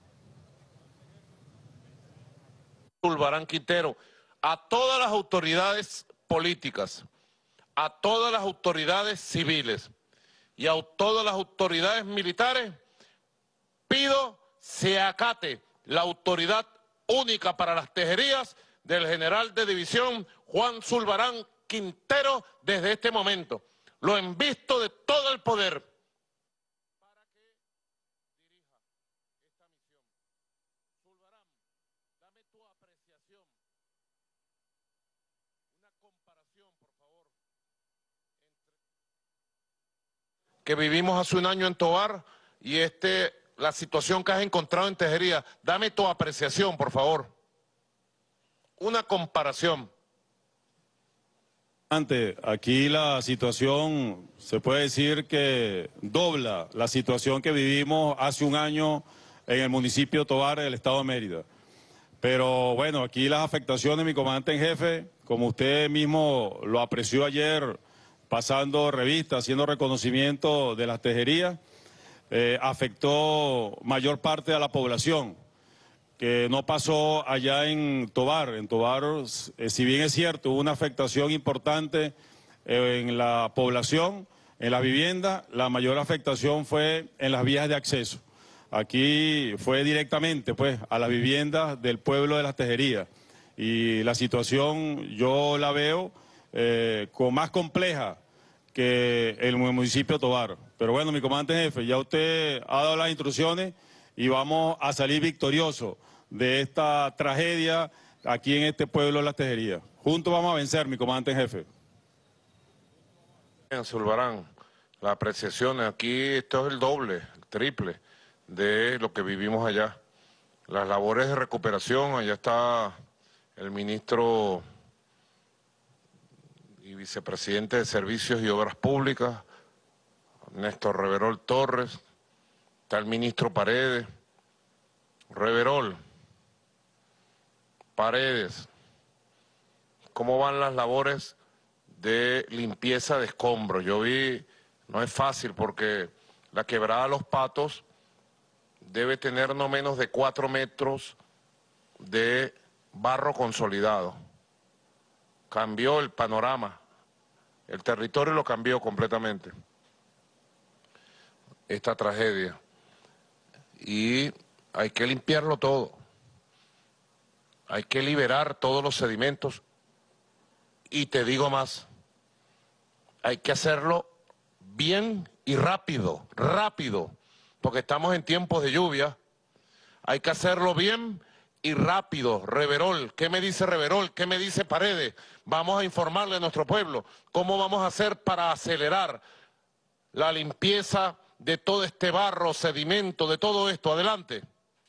Zulbarán Quintero, a todas las autoridades políticas, a todas las autoridades civiles y a todas las autoridades militares, pido se acate la autoridad única para Las Tejerías del general de división Juan Zulbarán Quintero desde este momento. Lo envisto de todo el poder para que dirija esta misión. Zulbarán, dame tu apreciación, una comparación, por favor, entre que vivimos hace un año en Tovar y la situación que has encontrado en Tejerías. Dame tu apreciación, por favor. Una comparación. Aquí la situación, se puede decir que dobla la situación que vivimos hace un año en el municipio de Tovar del estado de Mérida. Pero bueno, aquí las afectaciones, mi comandante en jefe, como usted mismo lo apreció ayer, pasando revista, haciendo reconocimiento de Las Tejerías, afectó mayor parte a la población, que no pasó allá en Tovar. En Tovar, si bien es cierto, hubo una afectación importante en la población, en la vivienda, la mayor afectación fue en las vías de acceso. Aquí fue directamente pues a las viviendas del pueblo de Las Tejerías. Y la situación yo la veo con más compleja que el municipio de Tovar. Pero bueno, mi comandante jefe, ya usted ha dado las instrucciones y vamos a salir victoriosos de esta tragedia aquí en este pueblo de Las Tejerías. Juntos vamos a vencer, mi comandante en jefe. Bien, Zulbarán, la apreciación aquí, esto es el doble, el triple de lo que vivimos allá. las labores de recuperación. Allá está el ministro y vicepresidente de Servicios y Obras Públicas, Néstor Reverol Torres, está el ministro Paredes. Reverol, Paredes, ¿cómo van las labores de limpieza de escombros? Yo vi, no es fácil porque la quebrada Los Patos debe tener no menos de 4 metros de barro consolidado. Cambió el panorama, el territorio lo cambió completamente, esta tragedia. Y hay que limpiarlo todo, hay que liberar todos los sedimentos y te digo más, hay que hacerlo bien y rápido, porque estamos en tiempos de lluvia, hay que hacerlo bien y rápido. Reverol, ¿qué me dice Reverol? ¿Qué me dice Paredes? Vamos a informarle a nuestro pueblo cómo vamos a hacer para acelerar la limpieza de todo este barro, sedimento, de todo esto. Adelante.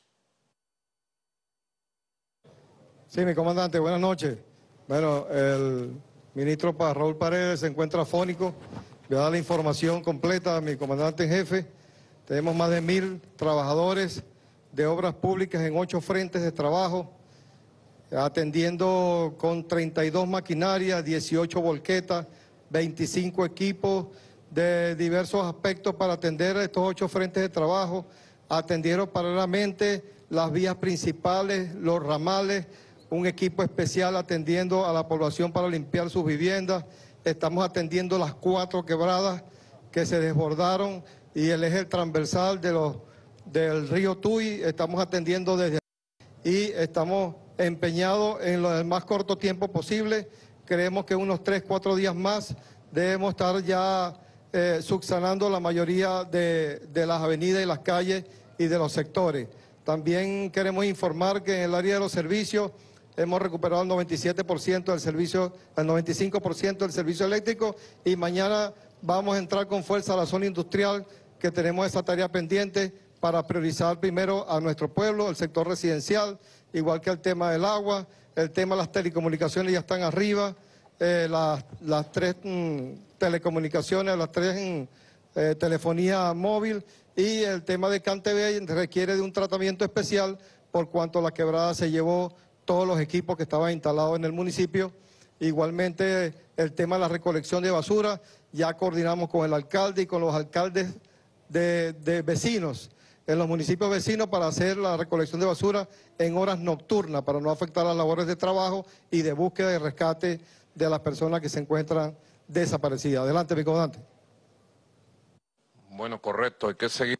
Sí, mi comandante, buenas noches. Bueno, el ministro Raúl Paredes se encuentra afónico. Voy a dar la información completa a mi comandante en jefe. Tenemos más de 1000 trabajadores de obras públicas en 8 frentes de trabajo, atendiendo con 32 maquinarias, 18 volquetas, 25 equipos de diversos aspectos para atender estos 8 frentes de trabajo. Atendieron paralelamente las vías principales, los ramales, un equipo especial atendiendo a la población para limpiar sus viviendas. Estamos atendiendo las 4 quebradas que se desbordaron y el eje transversal del río Tuy. Estamos atendiendo desde y estamos empeñados en lo del más corto tiempo posible. Creemos que unos 3-4 días más debemos estar ya subsanando la mayoría de las avenidas y las calles y de los sectores. También queremos informar que en el área de los servicios hemos recuperado el 97% del servicio, el 95% del servicio eléctrico, y mañana vamos a entrar con fuerza a la zona industrial, que tenemos esa tarea pendiente para priorizar primero a nuestro pueblo, el sector residencial, igual que el tema del agua, el tema de las telecomunicaciones ya están arriba, las 3 telecomunicaciones, las 3 telefonía móvil, y el tema de CanTV requiere de un tratamiento especial por cuanto la quebrada se llevó todos los equipos que estaban instalados en el municipio. Igualmente el tema de la recolección de basura, ya coordinamos con el alcalde y con los alcaldes de vecinos, en los municipios vecinos, para hacer la recolección de basura en horas nocturnas, para no afectar las labores de trabajo y de búsqueda y rescate de las personas que se encuentran desaparecidas. Adelante, mi comandante. Bueno, correcto, hay que seguir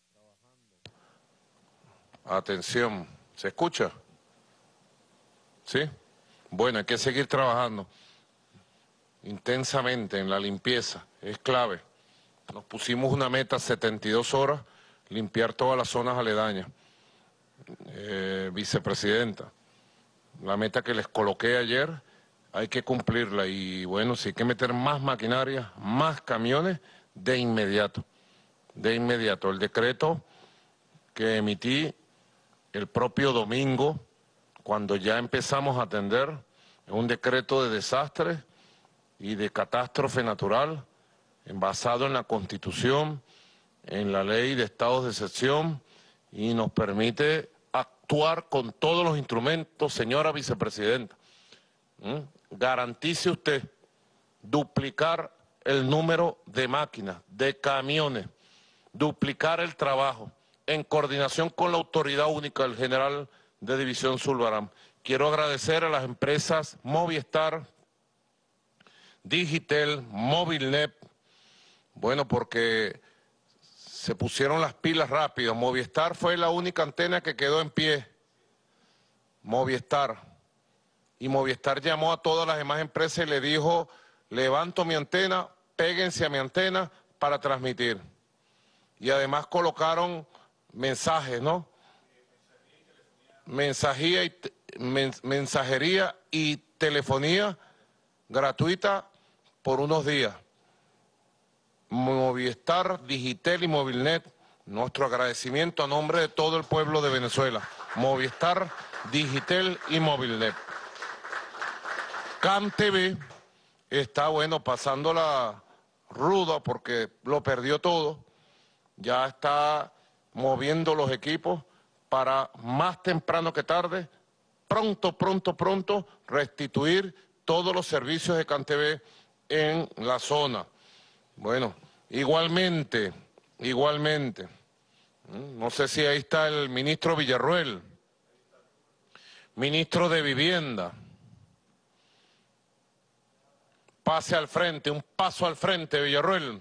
trabajando. Atención, ¿se escucha? ¿Sí? Bueno, hay que seguir trabajando intensamente en la limpieza, es clave. Nos pusimos una meta, 72 horas, limpiar todas las zonas aledañas. Vicepresidenta, la meta que les coloqué ayer hay que cumplirla y bueno, si hay que meter más maquinaria, más camiones, de inmediato. De inmediato. El decreto que emití el propio domingo, cuando ya empezamos a atender, es un decreto de desastre y de catástrofe natural, basado en la Constitución, en la ley de estados de excepción, y nos permite actuar con todos los instrumentos. Señora vicepresidenta, garantice usted duplicar el número de máquinas, de camiones, duplicar el trabajo, en coordinación con la autoridad única, el general de División Zulbarán. Quiero agradecer a las empresas Movistar, Digitel, Movilnet, bueno, porque se pusieron las pilas rápido. Movistar fue la única antena que quedó en pie. Movistar. Y Movistar llamó a todas las demás empresas y le dijo, levanto mi antena, péguense a mi antena para transmitir. Y además colocaron mensajes, ¿no? Mensajería y telefonía gratuita por unos días. Movistar, Digitel y Movilnet, nuestro agradecimiento a nombre de todo el pueblo de Venezuela. Movistar, Digitel y Movilnet. CanTV está, bueno, pasándola ruda porque lo perdió todo. Ya está moviendo los equipos para más temprano que tarde, pronto, restituir todos los servicios de CanTV en la zona. Bueno, igualmente, no sé si ahí está el ministro Villarroel, ministro de Vivienda. Pase al frente, un paso al frente, Villarroel.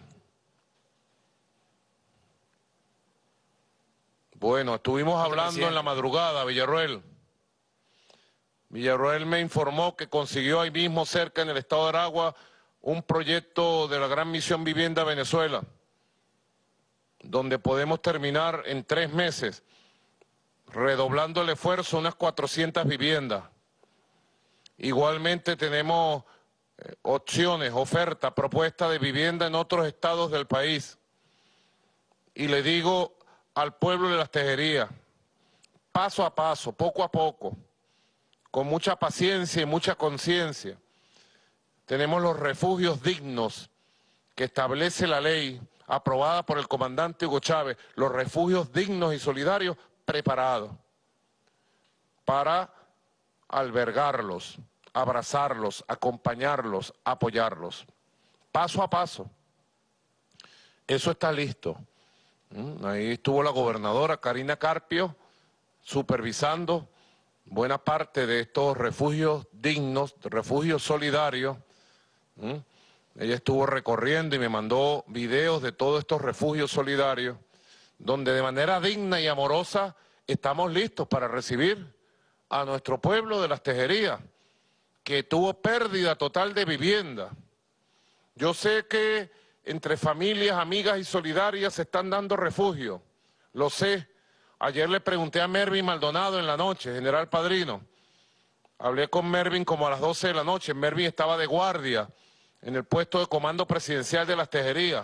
Bueno, estuvimos hablando en la madrugada, Villarroel. Villarroel me informó que consiguió ahí mismo, cerca en el estado de Aragua, un proyecto de la Gran Misión Vivienda Venezuela, donde podemos terminar en 3 meses, redoblando el esfuerzo, unas 400 viviendas. Igualmente tenemos opciones, ofertas, propuestas de vivienda en otros estados del país. Y le digo al pueblo de Las Tejerías, paso a paso, poco a poco, con mucha paciencia y mucha conciencia, tenemos los refugios dignos que establece la ley aprobada por el comandante Hugo Chávez, los refugios dignos y solidarios preparados para albergarlos, abrazarlos, acompañarlos, apoyarlos, paso a paso. Eso está listo. Ahí estuvo la gobernadora Karina Carpio supervisando buena parte de estos refugios dignos, refugios solidarios. Ella estuvo recorriendo y me mandó videos de todos estos refugios solidarios, donde de manera digna y amorosa estamos listos para recibir a nuestro pueblo de Las Tejerías, que tuvo pérdida total de vivienda. Yo sé que entre familias, amigas y solidarias se están dando refugio, lo sé. Ayer le pregunté a Mervin Maldonado en la noche, general Padrino. Hablé con Mervin como a las 12 de la noche. Mervin estaba de guardia en el puesto de comando presidencial de Las Tejerías.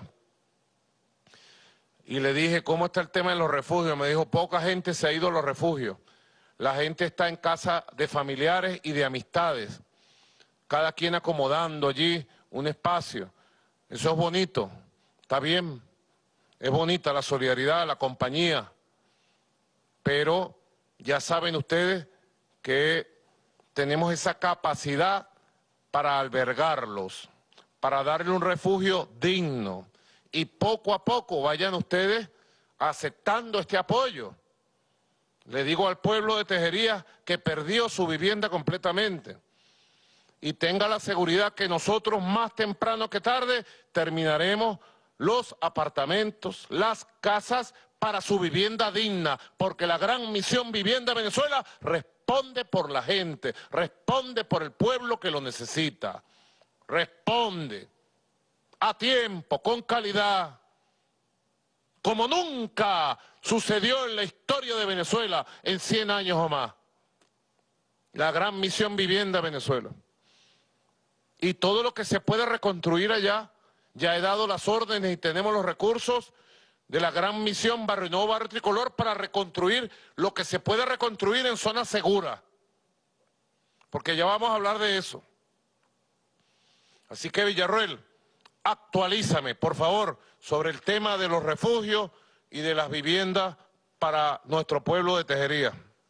Y le dije, ¿cómo está el tema de los refugios? Me dijo, poca gente se ha ido a los refugios. La gente está en casa de familiares y de amistades. Cada quien acomodando allí un espacio. Eso es bonito, está bien. Es bonita la solidaridad, la compañía. Pero ya saben ustedes que tenemos esa capacidad para albergarlos, para darle un refugio digno. Y poco a poco vayan ustedes aceptando este apoyo. Le digo al pueblo de Tejerías que perdió su vivienda completamente. Y tenga la seguridad que nosotros más temprano que tarde terminaremos los apartamentos, las casas para su vivienda digna, porque la Gran Misión Vivienda Venezuela responde por la gente, responde por el pueblo que lo necesita, responde a tiempo, con calidad, como nunca sucedió en la historia de Venezuela en 100 años o más. La Gran Misión Vivienda Venezuela. Y todo lo que se puede reconstruir allá, ya he dado las órdenes y tenemos los recursos de la Gran Misión Barrio Nuevo, Barrio Tricolor para reconstruir lo que se puede reconstruir en zonas seguras. Porque ya vamos a hablar de eso. Así que Villarroel, actualízame, por favor, sobre el tema de los refugios y de las viviendas para nuestro pueblo de Tejerías.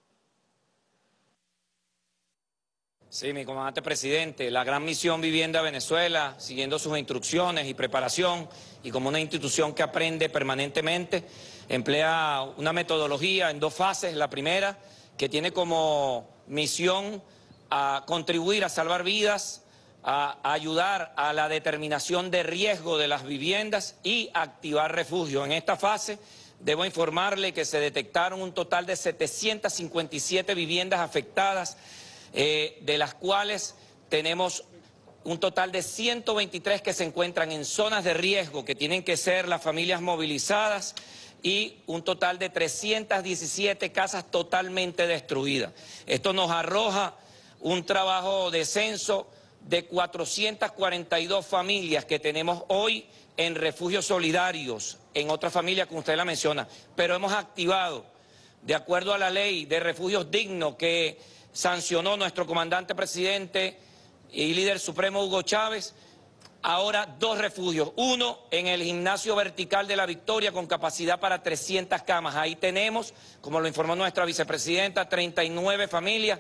Sí, mi comandante presidente, la Gran Misión Vivienda Venezuela, siguiendo sus instrucciones y preparación, y como una institución que aprende permanentemente, emplea una metodología en 2 fases. La primera, que tiene como misión a contribuir a salvar vidas, a ayudar a la determinación de riesgo de las viviendas y activar refugio. En esta fase, debo informarle que se detectaron un total de 757 viviendas afectadas, de las cuales tenemos un total de 123 que se encuentran en zonas de riesgo, que tienen que ser las familias movilizadas, y un total de 317 casas totalmente destruidas. Esto nos arroja un trabajo de censo de 442 familias que tenemos hoy en refugios solidarios, en otras familias como usted la menciona, pero hemos activado de acuerdo a la ley de refugios dignos que sancionó nuestro comandante presidente y líder supremo Hugo Chávez, ahora 2 refugios, uno en el gimnasio vertical de La Victoria con capacidad para 300 camas. Ahí tenemos, como lo informó nuestra vicepresidenta, 39 familias,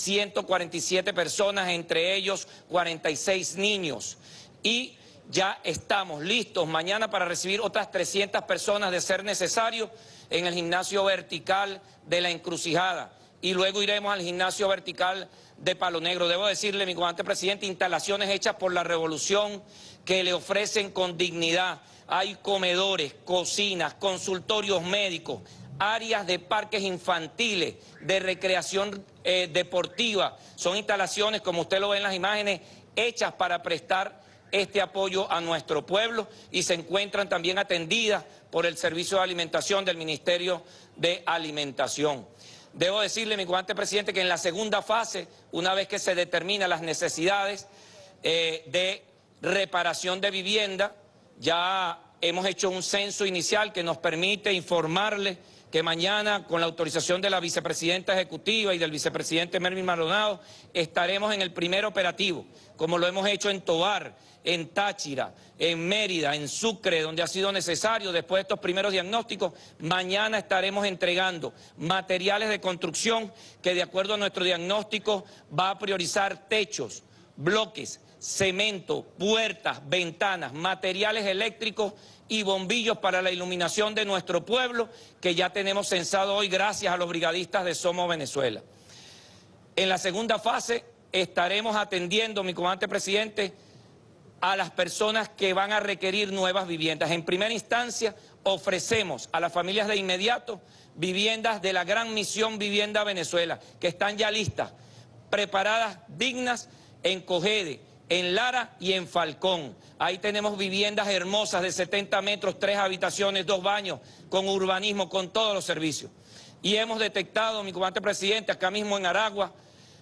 147 personas, entre ellos 46 niños. Y ya estamos listos mañana para recibir otras 300 personas de ser necesario en el gimnasio vertical de La Encrucijada. Y luego iremos al gimnasio vertical de Palo Negro. Debo decirle, mi comandante presidente, instalaciones hechas por la revolución que le ofrecen con dignidad. Hay comedores, cocinas, consultorios médicos, áreas de parques infantiles, de recreación deportiva. Son instalaciones, como usted lo ve en las imágenes, hechas para prestar este apoyo a nuestro pueblo y se encuentran también atendidas por el Servicio de Alimentación del Ministerio de Alimentación. Debo decirle, mi comandante presidente, que en la segunda fase, una vez que se determinan las necesidades de reparación de vivienda, ya hemos hecho un censo inicial que nos permite informarle que mañana, con la autorización de la vicepresidenta ejecutiva y del vicepresidente Melvin Maldonado, estaremos en el primer operativo, como lo hemos hecho en Tovar, en Táchira, en Mérida, en Sucre, donde ha sido necesario. Después de estos primeros diagnósticos, mañana estaremos entregando materiales de construcción que, de acuerdo a nuestro diagnóstico, va a priorizar techos, bloques, cemento, puertas, ventanas, materiales eléctricos y bombillos para la iluminación de nuestro pueblo, que ya tenemos censado hoy gracias a los brigadistas de Somos Venezuela. En la segunda fase estaremos atendiendo, mi comandante presidente, a las personas que van a requerir nuevas viviendas. En primera instancia, ofrecemos a las familias de inmediato viviendas de la Gran Misión Vivienda Venezuela, que están ya listas, preparadas, dignas, en Cogede, en Lara y en Falcón. Ahí tenemos viviendas hermosas de 70 metros, 3 habitaciones, 2 baños, con urbanismo, con todos los servicios. Y hemos detectado, mi comandante presidente, acá mismo en Aragua,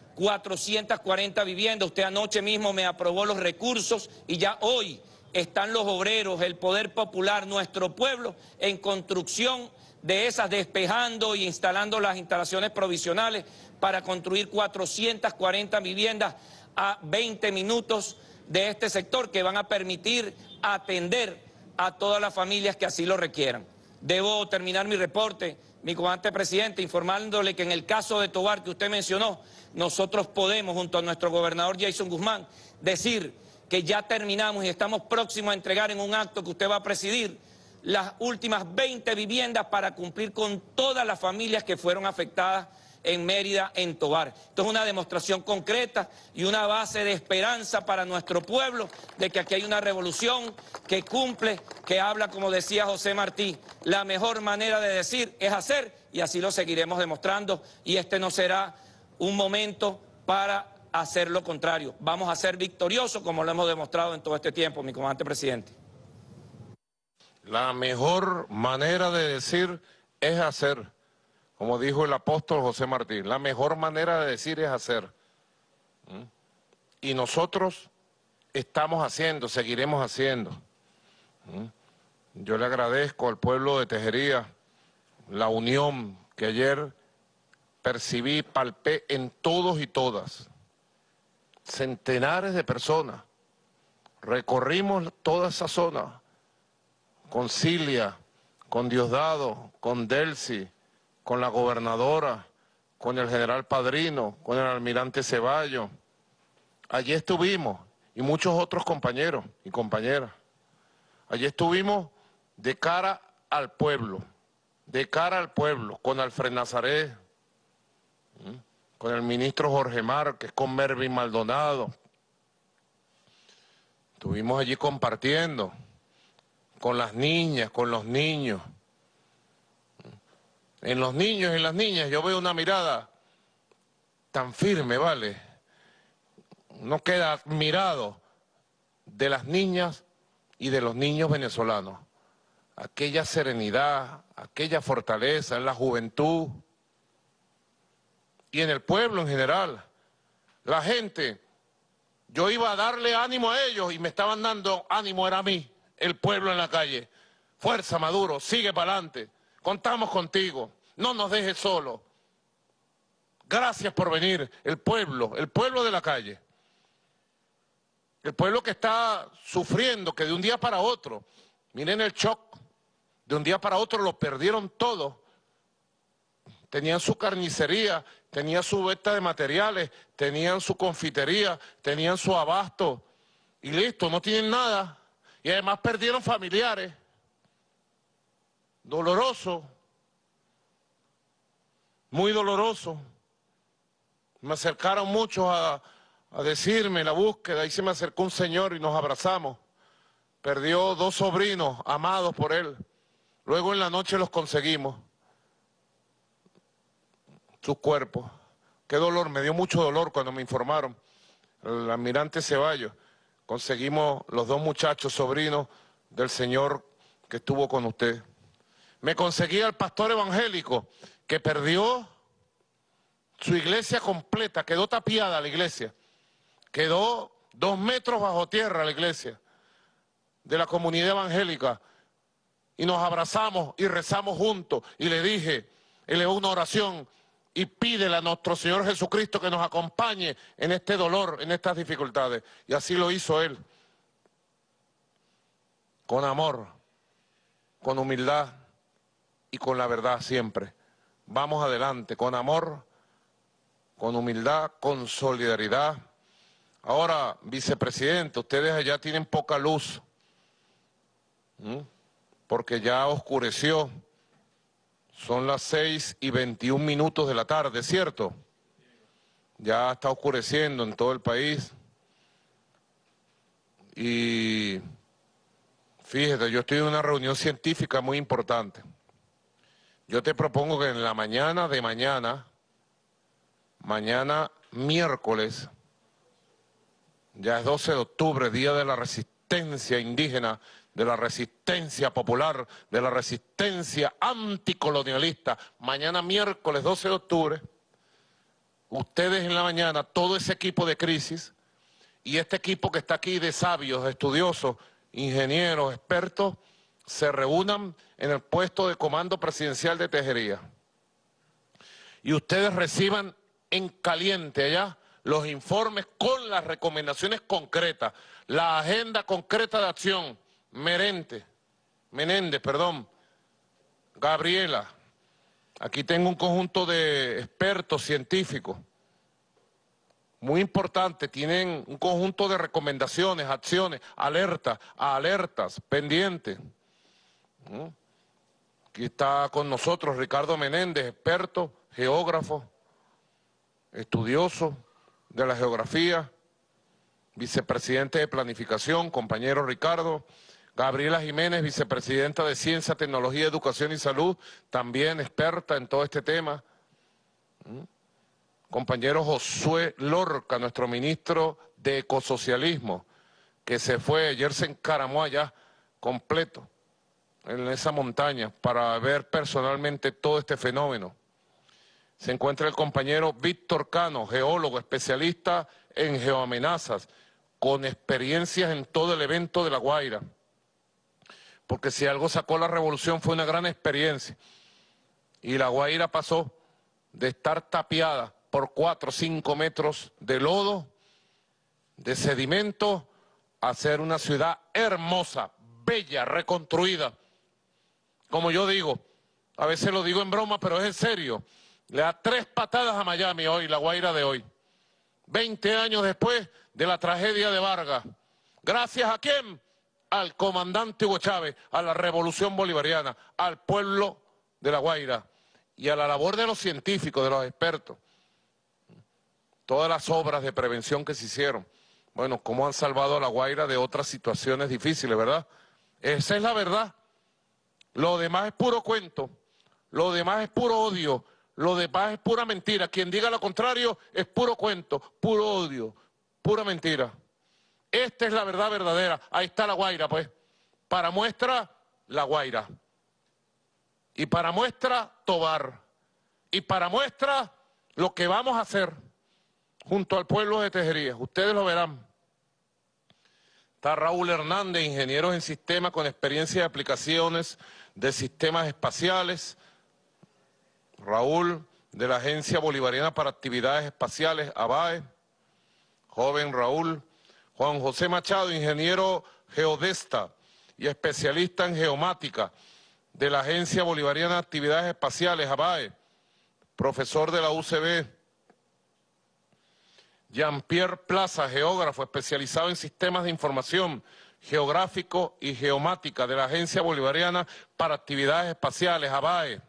440 viviendas. Usted anoche mismo me aprobó los recursos y ya hoy están los obreros, el poder popular, nuestro pueblo, en construcción de esas, despejando y instalando las instalaciones provisionales para construir 440 viviendas a 20 minutos de este sector, que van a permitir atender a todas las familias que así lo requieran. Debo terminar mi reporte, mi comandante presidente, informándole que en el caso de Tovar que usted mencionó, nosotros podemos, junto a nuestro gobernador Jason Guzmán, decir que ya terminamos y estamos próximos a entregar en un acto que usted va a presidir las últimas 20 viviendas para cumplir con todas las familias que fueron afectadas en Mérida, en Tovar. Esto es una demostración concreta y una base de esperanza para nuestro pueblo de que aquí hay una revolución que cumple, que habla, como decía José Martí, la mejor manera de decir es hacer, y así lo seguiremos demostrando, y este no será un momento para hacer lo contrario. Vamos a ser victoriosos como lo hemos demostrado en todo este tiempo, mi comandante presidente. La mejor manera de decir es hacer. Como dijo el apóstol José Martí, la mejor manera de decir es hacer. Y nosotros estamos haciendo, seguiremos haciendo. Yo le agradezco al pueblo de Tejería la unión que ayer percibí, palpé en todos y todas. Centenares de personas. Recorrimos toda esa zona con Cilia, con Diosdado, con Delcy, con la gobernadora, con el general Padrino, con el almirante Ceballos. Allí estuvimos, y muchos otros compañeros y compañeras. Allí estuvimos de cara al pueblo, con Alfred Nazaret, con el ministro Jorge Márquez, con Melvin Maldonado. Estuvimos allí compartiendo con las niñas, con los niños. En los niños y en las niñas yo veo una mirada tan firme, ¿vale? No queda admirado de las niñas y de los niños venezolanos. Aquella serenidad, aquella fortaleza en la juventud y en el pueblo en general. La gente, yo iba a darle ánimo a ellos y me estaban dando ánimo, era a mí, el pueblo en la calle. Fuerza, Maduro, sigue para adelante. Contamos contigo. no nos deje solos. Gracias por venir, el pueblo de la calle. El pueblo que está sufriendo, que de un día para otro, miren el shock, de un día para otro lo perdieron todo. Tenían su carnicería, tenían su venta de materiales, tenían su confitería, tenían su abasto y listo, no tienen nada. Y además perdieron familiares. Doloroso, muy doloroso. Me acercaron muchos a decirme la búsqueda, y se me acercó un señor y nos abrazamos. Perdió 2 sobrinos amados por él. Luego en la noche los conseguimos, sus cuerpos. Qué dolor, me dio mucho dolor cuando me informaron. El almirante Ceballos, conseguimos los 2 muchachos sobrinos del señor que estuvo con usted. Me conseguí al pastor evangélico que perdió su iglesia completa, quedó tapiada la iglesia. Quedó 2 metros bajo tierra la iglesia de la comunidad evangélica. Y nos abrazamos y rezamos juntos. Y le dije, elevó una oración y pídele a nuestro Señor Jesucristo que nos acompañe en este dolor, en estas dificultades. Y así lo hizo él. Con amor, con humildad y con la verdad siempre. Vamos adelante, con amor, con humildad, con solidaridad. Ahora, vicepresidente, ustedes allá tienen poca luz, porque ya oscureció. Son las 6:21 de la tarde, ¿cierto? Ya está oscureciendo en todo el país. Y fíjate, yo estoy en una reunión científica muy importante. Yo te propongo que en la mañana de mañana miércoles, ya es 12 de octubre, Día de la Resistencia Indígena, de la resistencia popular, de la resistencia anticolonialista. Mañana miércoles 12 de octubre, ustedes en la mañana, todo ese equipo de crisis y este equipo que está aquí de sabios, estudiosos, ingenieros, expertos, se reúnan en el puesto de comando presidencial de Tejería. Y ustedes reciban en caliente allá los informes con las recomendaciones concretas, la agenda concreta de acción. Menéndez, Gabriela, aquí tengo un conjunto de expertos científicos, muy importante, tienen un conjunto de recomendaciones, acciones, alertas, pendientes. Aquí está con nosotros Ricardo Menéndez, experto, geógrafo, estudioso de la geografía, vicepresidente de planificación, compañero Ricardo. Gabriela Jiménez, vicepresidenta de Ciencia, Tecnología, Educación y Salud, también experta en todo este tema. Compañero Josué Lorca, nuestro ministro de Ecosocialismo, que se fue, ayer se encaramó allá completo en esa montaña para ver personalmente todo este fenómeno. Se encuentra el compañero Víctor Cano, geólogo, especialista en geoamenazas, con experiencias en todo el evento de La Guaira. Porque si algo sacó la revolución fue una gran experiencia. Y La Guaira pasó de estar tapiada por 4 o 5 metros de lodo, de sedimento, a ser una ciudad hermosa, bella, reconstruida. Como yo digo, a veces lo digo en broma, pero es en serio. Le da 3 patadas a Miami hoy, La Guaira de hoy. 20 años después de la tragedia de Vargas. ¿Gracias a quién? Al comandante Hugo Chávez, a la revolución bolivariana, al pueblo de La Guaira y a la labor de los científicos, de los expertos. Todas las obras de prevención que se hicieron. Bueno, cómo han salvado a La Guaira de otras situaciones difíciles, ¿verdad? Esa es la verdad. Lo demás es puro cuento, lo demás es puro odio, lo demás es pura mentira. Quien diga lo contrario es puro cuento, puro odio, pura mentira. Esta es la verdad verdadera. Ahí está La Guaira, pues. Para muestra, La Guaira. Y para muestra, Tovar. Y para muestra, lo que vamos a hacer junto al pueblo de Tejería. Ustedes lo verán. Está Raúl Hernández, ingeniero en sistemas con experiencia de aplicaciones de sistemas espaciales. Raúl, de la Agencia Bolivariana para Actividades Espaciales, ABAE. Joven Raúl. Juan José Machado, ingeniero geodesta y especialista en geomática, de la Agencia Bolivariana de Actividades Espaciales, ABAE, profesor de la UCB. Jean-Pierre Plaza, geógrafo especializado en sistemas de información geográfico y geomática, de la Agencia Bolivariana para Actividades Espaciales, ABAE.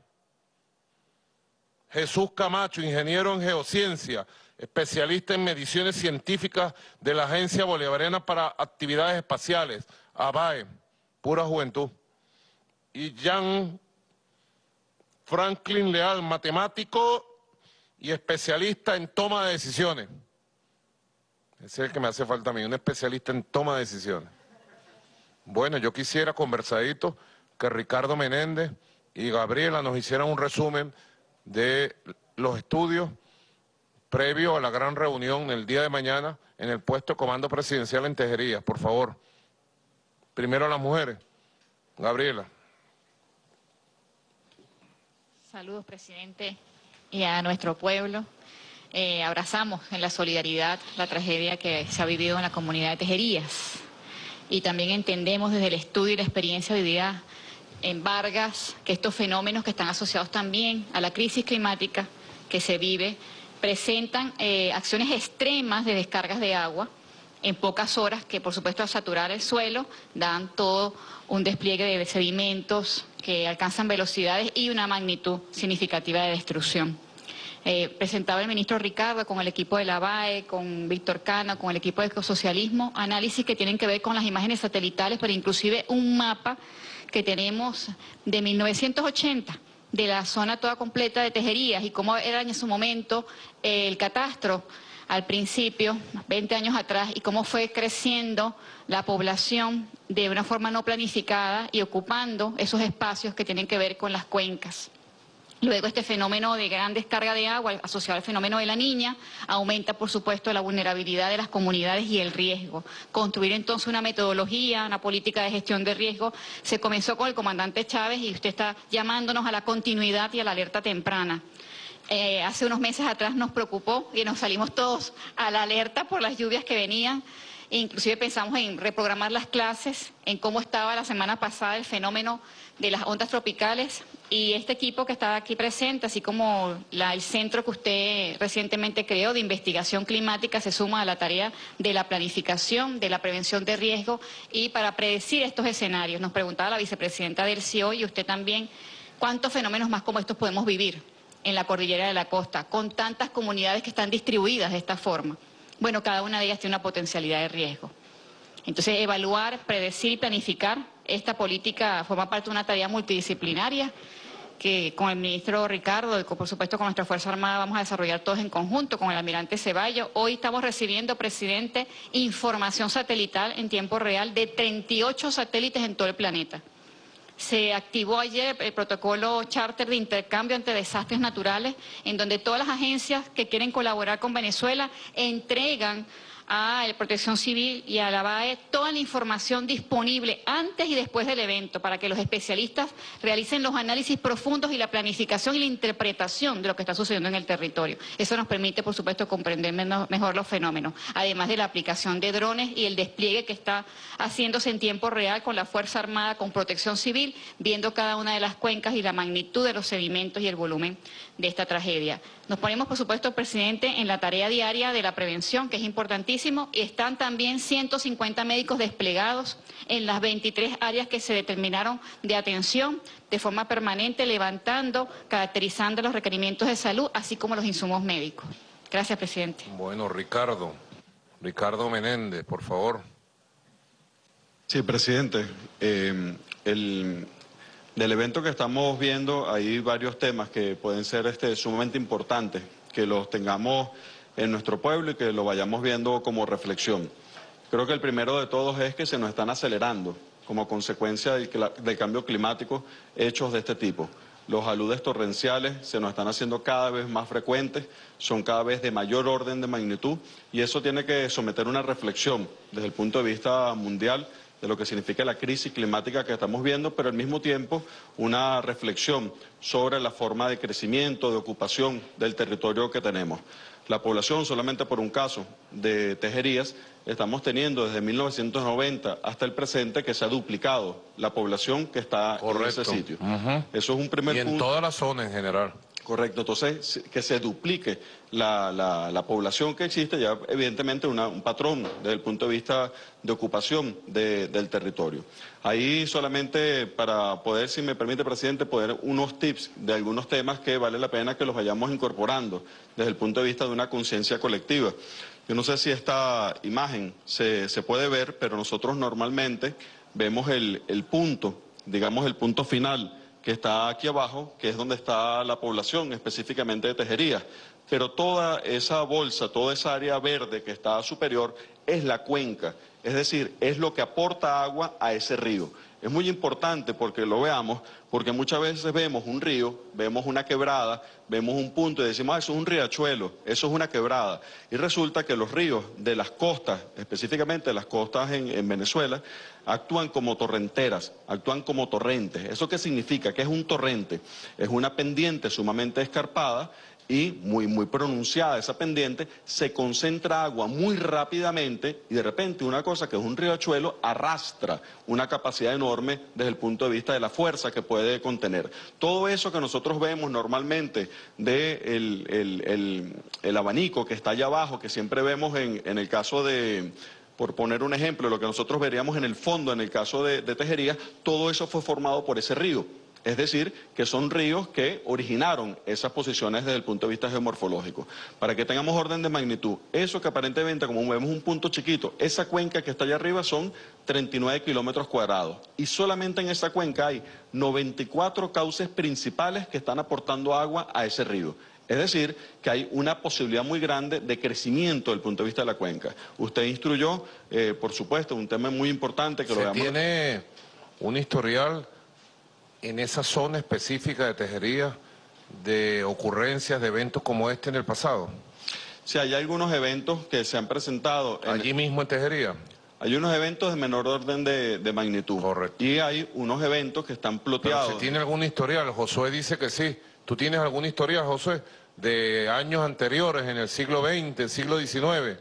Jesús Camacho, ingeniero en geociencia, especialista en mediciones científicas, de la Agencia Bolivariana para Actividades Espaciales, ABAE, pura juventud. Y Jan Franklin Leal, matemático y especialista en toma de decisiones. Ese es el que me hace falta a mí, un especialista en toma de decisiones. Bueno, yo quisiera, conversadito, que Ricardo Menéndez y Gabriela nos hicieran un resumen de los estudios previo a la gran reunión el día de mañana en el puesto de comando presidencial en Tejerías, por favor. Primero las mujeres. Gabriela. Saludos, presidente, y a nuestro pueblo. Abrazamos en la solidaridad la tragedia que se ha vivido en la comunidad de Tejerías. Y también entendemos desde el estudio y la experiencia vivida en Vargas que estos fenómenos que están asociados también a la crisis climática que se vive presentan acciones extremas de descargas de agua en pocas horas que, por supuesto, al saturar el suelo dan todo un despliegue de sedimentos que alcanzan velocidades y una magnitud significativa de destrucción. Presentaba el ministro Ricardo con el equipo de la ABAE, con Víctor Cano, con el equipo de Ecosocialismo, análisis que tienen que ver con las imágenes satelitales, pero inclusive un mapa que tenemos de 1980, de la zona toda completa de Tejerías y cómo era en su momento el catastro al principio, 20 años atrás, y cómo fue creciendo la población de una forma no planificada y ocupando esos espacios que tienen que ver con las cuencas. Luego este fenómeno de gran descarga de agua asociado al fenómeno de la Niña aumenta, por supuesto, la vulnerabilidad de las comunidades y el riesgo. Construir entonces una metodología, una política de gestión de riesgo, se comenzó con el comandante Chávez y usted está llamándonos a la continuidad y a la alerta temprana. Hace unos meses atrás nos preocupó y nos salimos todos a la alerta por las lluvias que venían. Inclusive pensamos en reprogramar las clases, en cómo estaba la semana pasada el fenómeno de las ondas tropicales, y este equipo que está aquí presente, así como el centro que usted recientemente creó de investigación climática, se suma a la tarea de la planificación, de la prevención de riesgo y para predecir estos escenarios. Nos preguntaba la vicepresidenta del CIO y usted también, ¿cuántos fenómenos más como estos podemos vivir en la cordillera de la costa, con tantas comunidades que están distribuidas de esta forma? Bueno, cada una de ellas tiene una potencialidad de riesgo. Entonces, evaluar, predecir y planificar esta política forma parte de una tarea multidisciplinaria que con el ministro Ricardo y por supuesto con nuestra Fuerza Armada vamos a desarrollar todos en conjunto, con el almirante Ceballos. Hoy estamos recibiendo, presidente, información satelital en tiempo real de 38 satélites en todo el planeta. Se activó ayer el protocolo charter de intercambio ante desastres naturales, en donde todas las agencias que quieren colaborar con Venezuela entregan a la Protección Civil y a la ABAE toda la información disponible antes y después del evento para que los especialistas realicen los análisis profundos y la planificación y la interpretación de lo que está sucediendo en el territorio. Eso nos permite, por supuesto, comprender mejor los fenómenos, además de la aplicación de drones y el despliegue que está haciéndose en tiempo real con la Fuerza Armada, con Protección Civil, viendo cada una de las cuencas y la magnitud de los sedimentos y el volumen de esta tragedia. Nos ponemos, por supuesto, presidente, en la tarea diaria de la prevención, que es importantísimo, y están también 150 médicos desplegados en las 23 áreas que se determinaron de atención de forma permanente, levantando, caracterizando los requerimientos de salud, así como los insumos médicos. Gracias, presidente. Bueno, Ricardo Menéndez, por favor. Sí, presidente. Del evento que estamos viendo hay varios temas que pueden ser sumamente importantes, que los tengamos en nuestro pueblo y que lo vayamos viendo como reflexión. Creo que el primero de todos es que se nos están acelerando como consecuencia del cambio climático hechos de este tipo. Los aludes torrenciales se nos están haciendo cada vez más frecuentes, son cada vez de mayor orden de magnitud y eso tiene que someter una reflexión desde el punto de vista mundial de lo que significa la crisis climática que estamos viendo, pero al mismo tiempo una reflexión sobre la forma de crecimiento, de ocupación del territorio que tenemos. La población, solamente por un caso de Tejerías, estamos teniendo desde 1990 hasta el presente que se ha duplicado la población que está en ese sitio. Eso es un primer punto. Y en toda la zona en general. Correcto, entonces que se duplique la población que existe, ya evidentemente un patrón desde el punto de vista de ocupación del territorio. Ahí solamente para poder, si me permite, presidente, poder unos tips de algunos temas que vale la pena que los vayamos incorporando desde el punto de vista de una conciencia colectiva. Yo no sé si esta imagen se puede ver, pero nosotros normalmente vemos el punto, digamos el punto final, que está aquí abajo, que es donde está la población, específicamente de Tejerías. Pero toda esa bolsa, toda esa área verde que está superior, es la cuenca, es decir, es lo que aporta agua a ese río. Es muy importante porque lo veamos, porque muchas veces vemos un río, vemos una quebrada, vemos un punto y decimos, eso es un riachuelo, eso es una quebrada. Y resulta que los ríos de las costas, específicamente las costas en Venezuela, actúan como torrenteras, actúan como torrentes. ¿Eso qué significa? ¿Qué es un torrente? Es una pendiente sumamente escarpada y muy pronunciada esa pendiente, se concentra agua muy rápidamente y de repente una cosa que es un riachuelo arrastra una capacidad enorme desde el punto de vista de la fuerza que puede contener. Todo eso que nosotros vemos normalmente el abanico que está allá abajo, que siempre vemos en el caso de... Por poner un ejemplo, lo que nosotros veríamos en el fondo, en el caso de Tejerías, todo eso fue formado por ese río. Es decir, que son ríos que originaron esas posiciones desde el punto de vista geomorfológico. Para que tengamos orden de magnitud, eso que aparentemente, como vemos un punto chiquito, esa cuenca que está allá arriba son 39 kilómetros cuadrados. Y solamente en esa cuenca hay 94 cauces principales que están aportando agua a ese río. Es decir, que hay una posibilidad muy grande de crecimiento desde el punto de vista de la cuenca. Usted instruyó, por supuesto, un tema muy importante que lo veamos. ¿Tiene un historial en esa zona específica de Tejerías de ocurrencias, de eventos como este en el pasado? Sí, hay algunos eventos que se han presentado. ¿Allí mismo en Tejerías? Hay unos eventos de menor orden de magnitud. Correcto. Y hay unos eventos que están ploteados. Pero si tiene algún historial, Josué dice que sí. ¿Tú tienes algún historial, Josué, de años anteriores, en el siglo XX, el siglo XIX?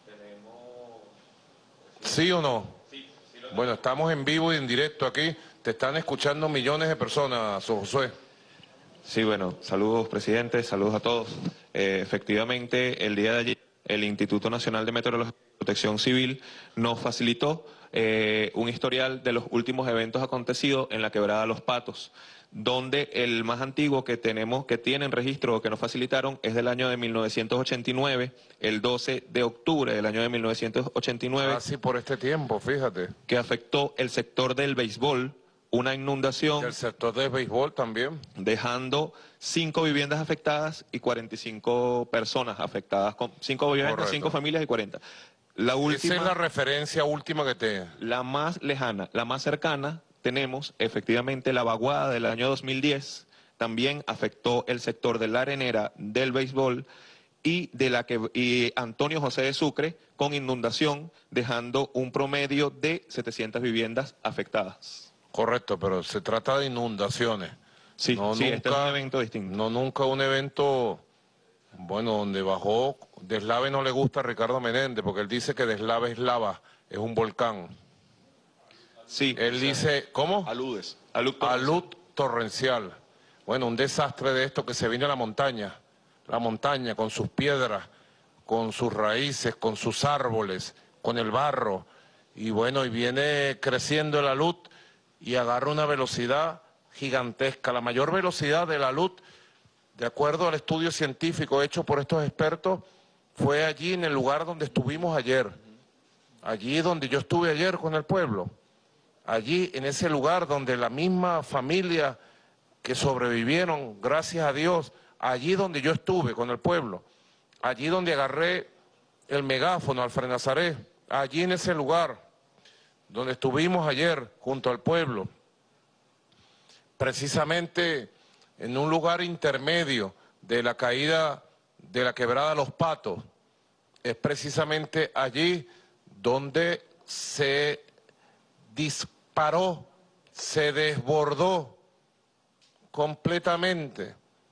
¿Sí o no? Sí. Bueno, estamos en vivo y en directo aquí. Te están escuchando millones de personas, Josué. Sí, bueno, saludos, presidente, saludos a todos. Efectivamente, el día de ayer, el Instituto Nacional de Meteorología y Protección Civil nos facilitó un historial de los últimos eventos acontecidos en la quebrada Los Patos, donde el más antiguo que tienen registro o que nos facilitaron es del año de 1989, el 12 de octubre del año de 1989. Casi por este tiempo, fíjate. Que afectó el sector del béisbol, una inundación. El sector del béisbol también. Dejando 5 viviendas afectadas y 45 personas afectadas, 5 viviendas, Correcto. 5 familias y 40. La última, esa es la referencia última que te... La más lejana, la más cercana, tenemos efectivamente la vaguada del año 2010, también afectó el sector de la arenera, del béisbol y Antonio José de Sucre con inundación, dejando un promedio de 700 viviendas afectadas. Correcto, pero se trata de inundaciones. Sí, no, sí, nunca, este es un evento distinto. No nunca un evento, bueno, donde bajó, deslave no le gusta a Ricardo Menéndez, porque él dice que deslave es lava, es un volcán. Sí. Él dice, ¿cómo? Aludes. Alud torrencial. Bueno, un desastre de esto que se vino a la montaña con sus piedras, con sus raíces, con sus árboles, con el barro, y bueno, y viene creciendo el alud y agarra una velocidad gigantesca, la mayor velocidad del alud, de acuerdo al estudio científico hecho por estos expertos, fue allí en el lugar donde estuvimos ayer, allí donde yo estuve ayer con el pueblo, allí en ese lugar donde la misma familia que sobrevivieron, gracias a Dios, allí donde yo estuve con el pueblo, allí donde agarré el megáfono al Fray Nazaret, allí en ese lugar donde estuvimos ayer junto al pueblo, precisamente en un lugar intermedio de la caída de la quebrada Los Patos, es precisamente allí donde se disparó, se desbordó completamente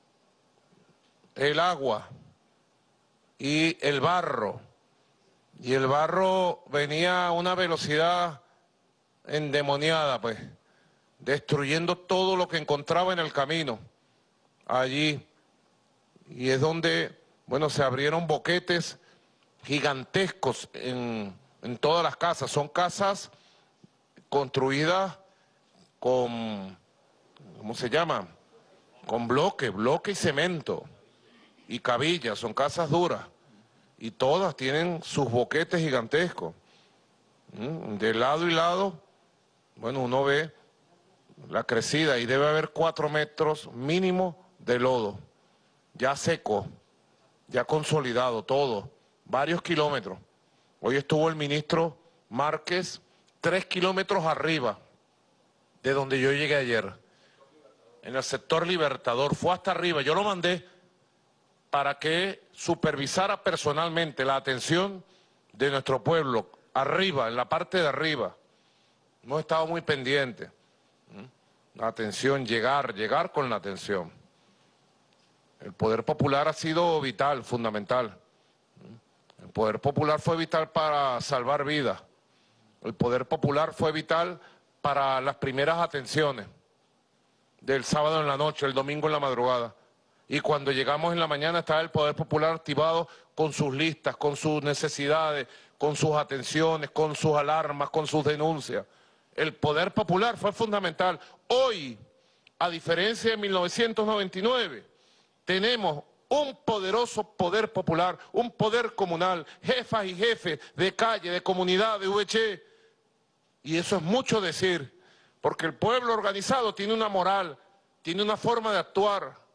el agua y el barro. Y el barro venía a una velocidad endemoniada, pues, destruyendo todo lo que encontraba en el camino allí. Y es donde, bueno, se abrieron boquetes gigantescos en todas las casas. Son casas construidas con, ¿cómo se llama? Con bloque y cemento y cabillas, son casas duras. Y todas tienen sus boquetes gigantescos. De lado y lado, bueno, uno ve la crecida y debe haber 4 metros mínimo de lodo, ya seco, ya consolidado todo, varios kilómetros. Hoy estuvo el ministro Márquez 3 kilómetros arriba de donde yo llegué ayer, en el sector Libertador, fue hasta arriba, yo lo mandé para que supervisara personalmente la atención de nuestro pueblo, arriba, en la parte de arriba. Hemos estado muy pendientes. La atención, llegar con la atención. El poder popular ha sido vital, fundamental. El poder popular fue vital para salvar vidas. El poder popular fue vital para las primeras atenciones del sábado en la noche, el domingo en la madrugada. Y cuando llegamos en la mañana estaba el poder popular activado con sus listas, con sus necesidades, con sus atenciones, con sus alarmas, con sus denuncias. El poder popular fue fundamental. Hoy, a diferencia de 1999, tenemos un poderoso poder popular, un poder comunal, jefas y jefes de calle, de comunidad, de VC. Y eso es mucho decir, porque el pueblo organizado tiene una moral, tiene una forma de actuar.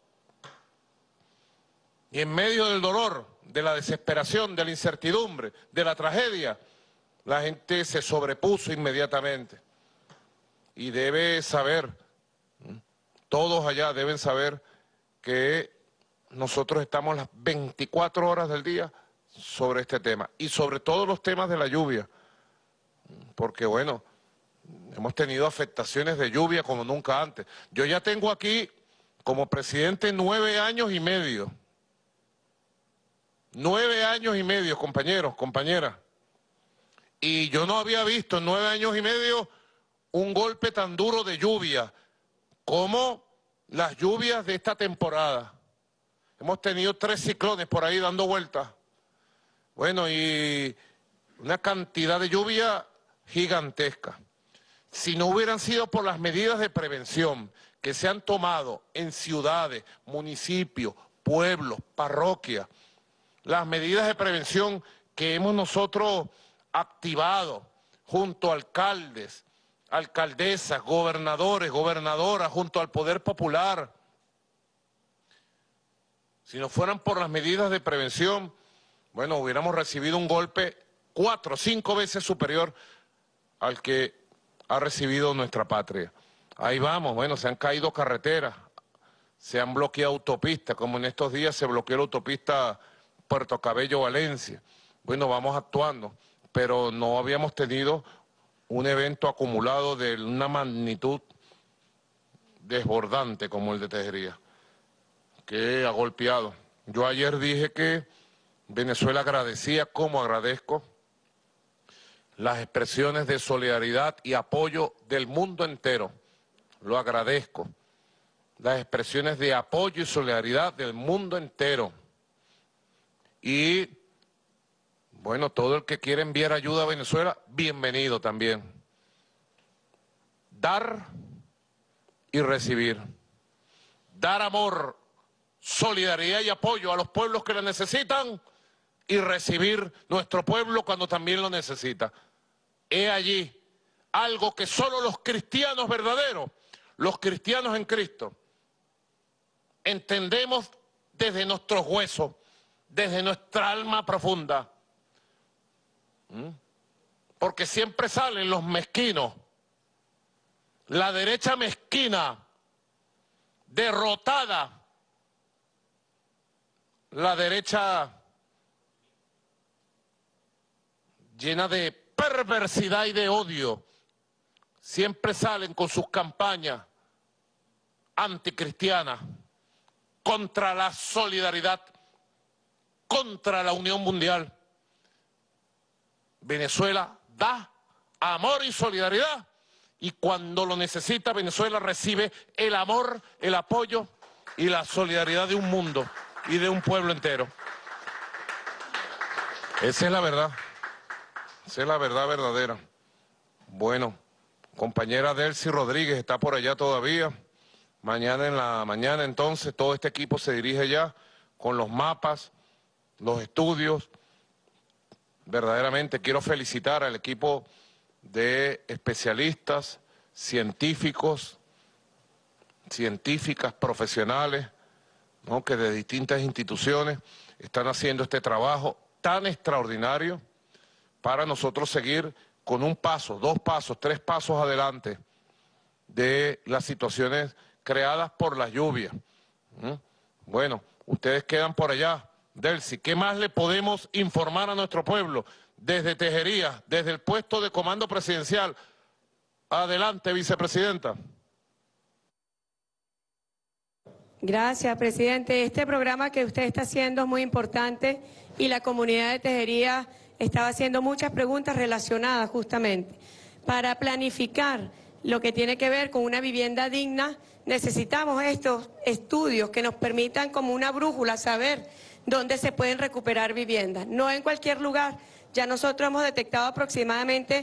Y en medio del dolor, de la desesperación, de la incertidumbre, de la tragedia, la gente se sobrepuso inmediatamente. Y debe saber, todos allá deben saber que nosotros estamos las 24 horas del día sobre este tema. Y sobre todo los temas de la lluvia. Porque bueno, hemos tenido afectaciones de lluvia como nunca antes. Yo ya tengo aquí como presidente 9 años y medio. 9 años y medio, compañeros, compañeras. Y yo no había visto en 9 años y medio un golpe tan duro de lluvia como las lluvias de esta temporada. Hemos tenido 3 ciclones por ahí dando vueltas. Bueno, y una cantidad de lluvia gigantesca. Si no hubieran sido por las medidas de prevención que se han tomado en ciudades, municipios, pueblos, parroquias, las medidas de prevención que hemos nosotros activado junto a alcaldes, alcaldesas, gobernadores, gobernadoras, junto al poder popular. Si no fueran por las medidas de prevención, bueno, hubiéramos recibido un golpe 4 o 5 veces superior al que ha recibido nuestra patria. Ahí vamos, bueno, se han caído carreteras, se han bloqueado autopistas, como en estos días se bloqueó la autopista Puerto Cabello-Valencia. Bueno, vamos actuando, pero no habíamos tenido un evento acumulado de una magnitud desbordante como el de Tejería, que ha golpeado. Yo ayer dije que Venezuela agradecía, como agradezco, las expresiones de solidaridad y apoyo del mundo entero. Lo agradezco. Las expresiones de apoyo y solidaridad del mundo entero. Y, bueno, todo el que quiera enviar ayuda a Venezuela, bienvenido también. Dar y recibir. Dar amor, solidaridad y apoyo a los pueblos que la necesitan y recibir nuestro pueblo cuando también lo necesita. He allí algo que solo los cristianos verdaderos, los cristianos en Cristo, entendemos desde nuestros huesos, desde nuestra alma profunda. Porque siempre salen los mezquinos, la derecha mezquina, derrotada, la derecha llena de perversidad y de odio siempre salen con sus campañas anticristianas contra la solidaridad, contra la unión mundial. Venezuela da amor y solidaridad, y cuando lo necesita, Venezuela recibe el amor, el apoyo y la solidaridad de un mundo y de un pueblo entero. Esa es la verdad. Esa es la verdad verdadera. Bueno, compañera Delcy Rodríguez está por allá todavía. Mañana en la mañana entonces todo este equipo se dirige ya con los mapas, los estudios. Verdaderamente quiero felicitar al equipo de especialistas, científicos, científicas, profesionales, ¿no?, que de distintas instituciones están haciendo este trabajo tan extraordinario para nosotros seguir con un paso, 2 pasos, 3 pasos adelante de las situaciones creadas por las lluvias. Bueno, ustedes quedan por allá. Delcy, ¿qué más le podemos informar a nuestro pueblo desde Tejerías, desde el puesto de comando presidencial? Adelante, vicepresidenta. Gracias, presidente. Este programa que usted está haciendo es muy importante y la comunidad de Tejerías estaba haciendo muchas preguntas relacionadas justamente. Para planificar lo que tiene que ver con una vivienda digna, necesitamos estos estudios que nos permitan como una brújula saber dónde se pueden recuperar viviendas. No en cualquier lugar. Ya nosotros hemos detectado aproximadamente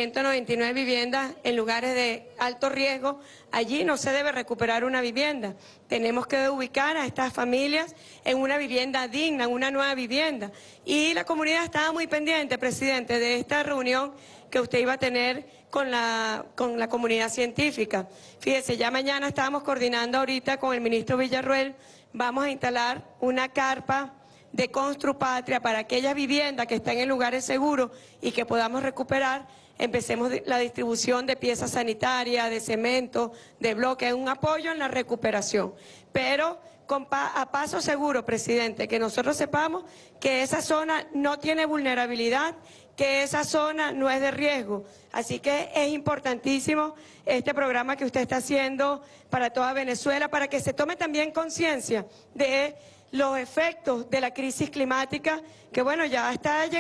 199 viviendas en lugares de alto riesgo. Allí no se debe recuperar una vivienda. Tenemos que ubicar a estas familias en una vivienda digna, en una nueva vivienda. Y la comunidad estaba muy pendiente, presidente, de esta reunión que usted iba a tener con la comunidad científica. Fíjese, ya mañana estábamos coordinando ahorita con el ministro Villarruel. Vamos a instalar una carpa de Construpatria para aquellas viviendas que están en lugares seguros y que podamos recuperar. Empecemos la distribución de piezas sanitarias, de cemento, de bloques, un apoyo en la recuperación. Pero a paso seguro, presidente, que nosotros sepamos que esa zona no tiene vulnerabilidad, que esa zona no es de riesgo. Así que es importantísimo este programa que usted está haciendo para toda Venezuela, para que se tome también conciencia de los efectos de la crisis climática, que bueno, ya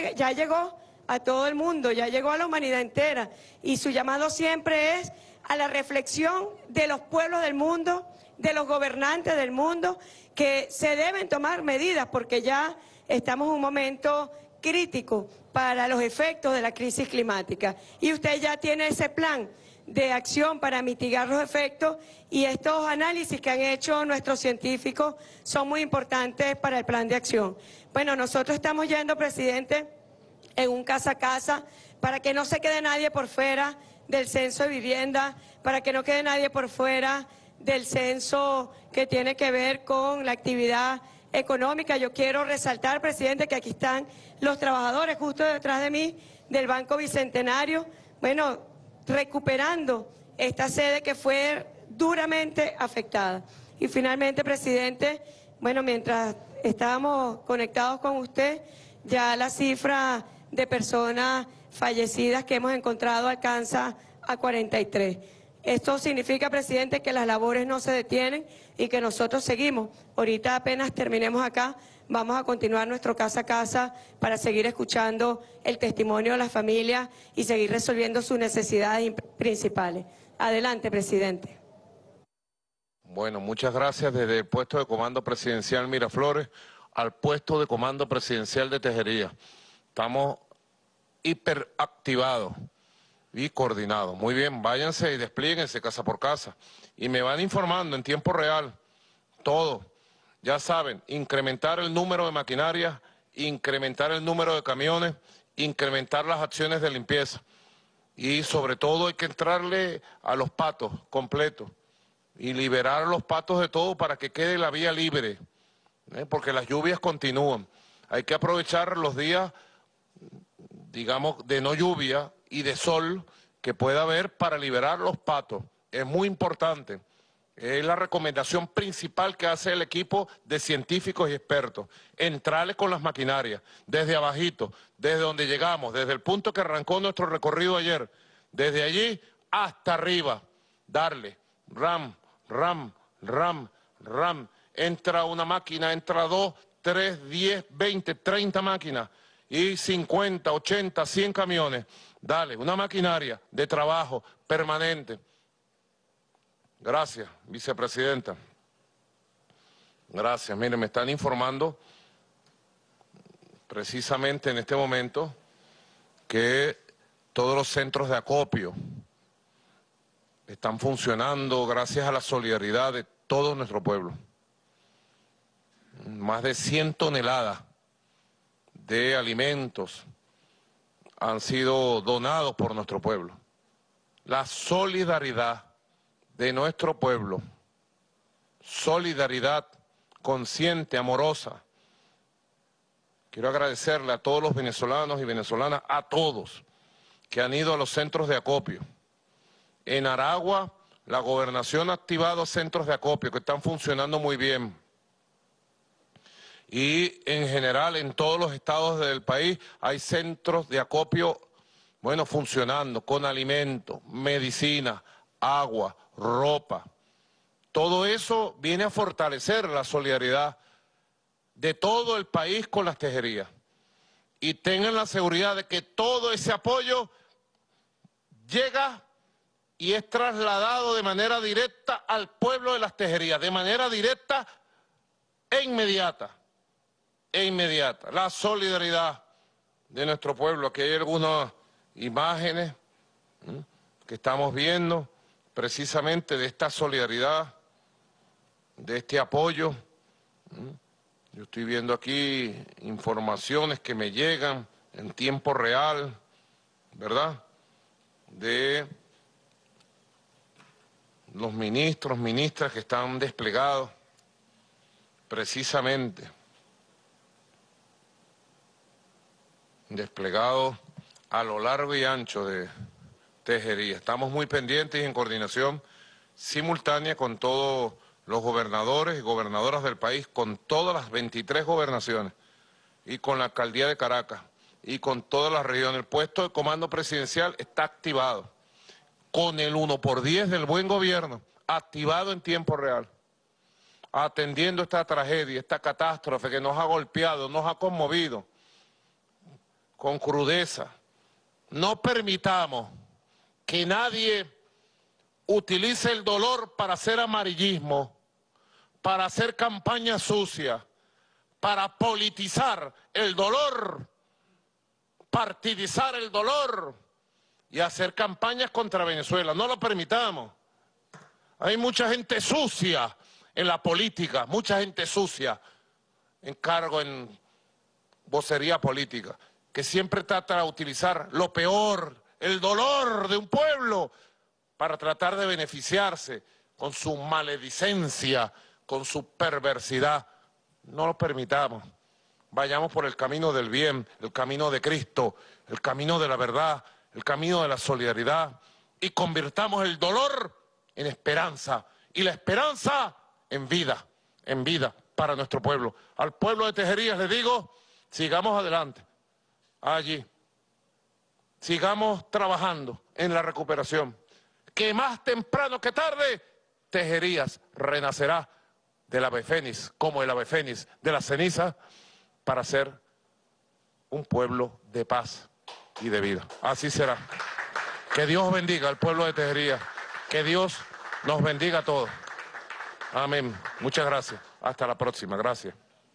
llegó a todo el mundo, ya llegó a la humanidad entera, y su llamado siempre es a la reflexión de los pueblos del mundo, de los gobernantes del mundo, que se deben tomar medidas porque ya estamos en un momento crítico para los efectos de la crisis climática. Y usted ya tiene ese plan de acción para mitigar los efectos, y estos análisis que han hecho nuestros científicos son muy importantes para el plan de acción. Bueno, nosotros estamos yendo, presidente, en un casa a casa para que no se quede nadie por fuera del censo de vivienda, para que no quede nadie por fuera del censo que tiene que ver con la actividad económica. Yo quiero resaltar, presidente, que aquí están los trabajadores justo detrás de mí del Banco Bicentenario, bueno, recuperando esta sede que fue duramente afectada. Y finalmente, presidente, bueno, mientras estábamos conectados con usted, ya la cifra de personas fallecidas que hemos encontrado alcanza a 43. Esto significa, presidente, que las labores no se detienen y que nosotros seguimos. Ahorita apenas terminemos acá, vamos a continuar nuestro casa a casa para seguir escuchando el testimonio de las familias y seguir resolviendo sus necesidades principales. Adelante, presidente. Bueno, muchas gracias. Desde el puesto de comando presidencial Miraflores al puesto de comando presidencial de Tejerías. Estamos hiperactivados y coordinados. Muy bien, váyanse y desplíguense casa por casa. Y me van informando en tiempo real todo. Ya saben, incrementar el número de maquinarias, incrementar el número de camiones, incrementar las acciones de limpieza. Y sobre todo hay que entrarle a los patos completos y liberar a los patos de todo para que quede la vía libre, porque las lluvias continúan. Hay que aprovechar los días, digamos, de no lluvia y de sol que pueda haber para liberar los patos. Es muy importante. Es la recomendación principal que hace el equipo de científicos y expertos. Entrarle con las maquinarias, desde abajito, desde donde llegamos, desde el punto que arrancó nuestro recorrido ayer. Desde allí hasta arriba, darle, ram, ram, ram, ram. Entra una máquina, entra 2, 3, 10, 20, 30 máquinas y 50, 80, 100 camiones. Dale, una maquinaria de trabajo permanente. Gracias, vicepresidenta. Gracias. Miren, me están informando precisamente en este momento que todos los centros de acopio están funcionando gracias a la solidaridad de todo nuestro pueblo. Más de 100 toneladas de alimentos han sido donados por nuestro pueblo. La solidaridad de nuestro pueblo, solidaridad consciente, amorosa. Quiero agradecerle a todos los venezolanos y venezolanas, a todos, que han ido a los centros de acopio. En Aragua, la gobernación ha activado centros de acopio que están funcionando muy bien. Y en general, en todos los estados del país, hay centros de acopio, bueno, funcionando, con alimentos, medicina, agua, ropa. Todo eso viene a fortalecer la solidaridad de todo el país con las tejerías. Y tengan la seguridad de que todo ese apoyo llega y es trasladado de manera directa al pueblo de las tejerías, de manera directa e inmediata. La solidaridad de nuestro pueblo. Aquí hay algunas imágenes que estamos viendo precisamente de esta solidaridad, de este apoyo. Yo estoy viendo aquí informaciones que me llegan en tiempo real, ¿verdad?, de los ministros, ministras que están desplegados precisamente, a lo largo y ancho de Tejería. Estamos muy pendientes y en coordinación simultánea con todos los gobernadores y gobernadoras del país, con todas las 23 gobernaciones y con la alcaldía de Caracas y con todas las regiones. El puesto de comando presidencial está activado con el 1×10 del buen gobierno, activado en tiempo real, atendiendo esta tragedia, esta catástrofe que nos ha golpeado, nos ha conmovido con crudeza. No permitamos que nadie utilice el dolor para hacer amarillismo, para hacer campaña sucia, para politizar el dolor, partidizar el dolor y hacer campañas contra Venezuela. No lo permitamos. Hay mucha gente sucia en la política, mucha gente sucia en cargo, en vocería política, que siempre trata de utilizar lo peor, el dolor de un pueblo, para tratar de beneficiarse con su maledicencia, con su perversidad. No lo permitamos. Vayamos por el camino del bien, el camino de Cristo, el camino de la verdad, el camino de la solidaridad, y convirtamos el dolor en esperanza y la esperanza en vida para nuestro pueblo. Al pueblo de Tejerías le digo, sigamos adelante, allí, sigamos trabajando en la recuperación, que más temprano que tarde Tejerías renacerá del ave fénix, como el ave fénix de la ceniza, para ser un pueblo de paz y de vida. Así será. Que Dios bendiga al pueblo de Tejerías, que Dios nos bendiga a todos. Amén. Muchas gracias. Hasta la próxima. Gracias.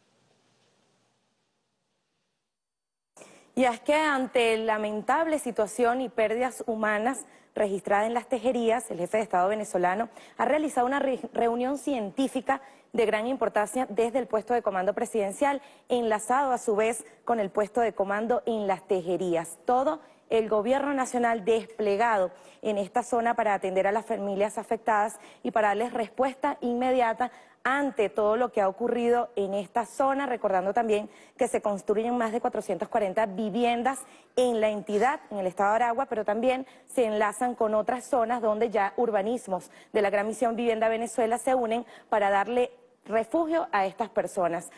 Y es que ante lamentable situación y pérdidas humanas registradas en las tejerías, el jefe de Estado venezolano ha realizado una reunión científica de gran importancia desde el puesto de comando presidencial, enlazado a su vez con el puesto de comando en las tejerías. Todo el gobierno nacional desplegado en esta zona para atender a las familias afectadas y para darles respuesta inmediata ante todo lo que ha ocurrido en esta zona, recordando también que se construyen más de 440 viviendas en la entidad, en el estado de Aragua, pero también se enlazan con otras zonas donde ya urbanismos de la Gran Misión Vivienda Venezuela se unen para darle refugio a estas personas.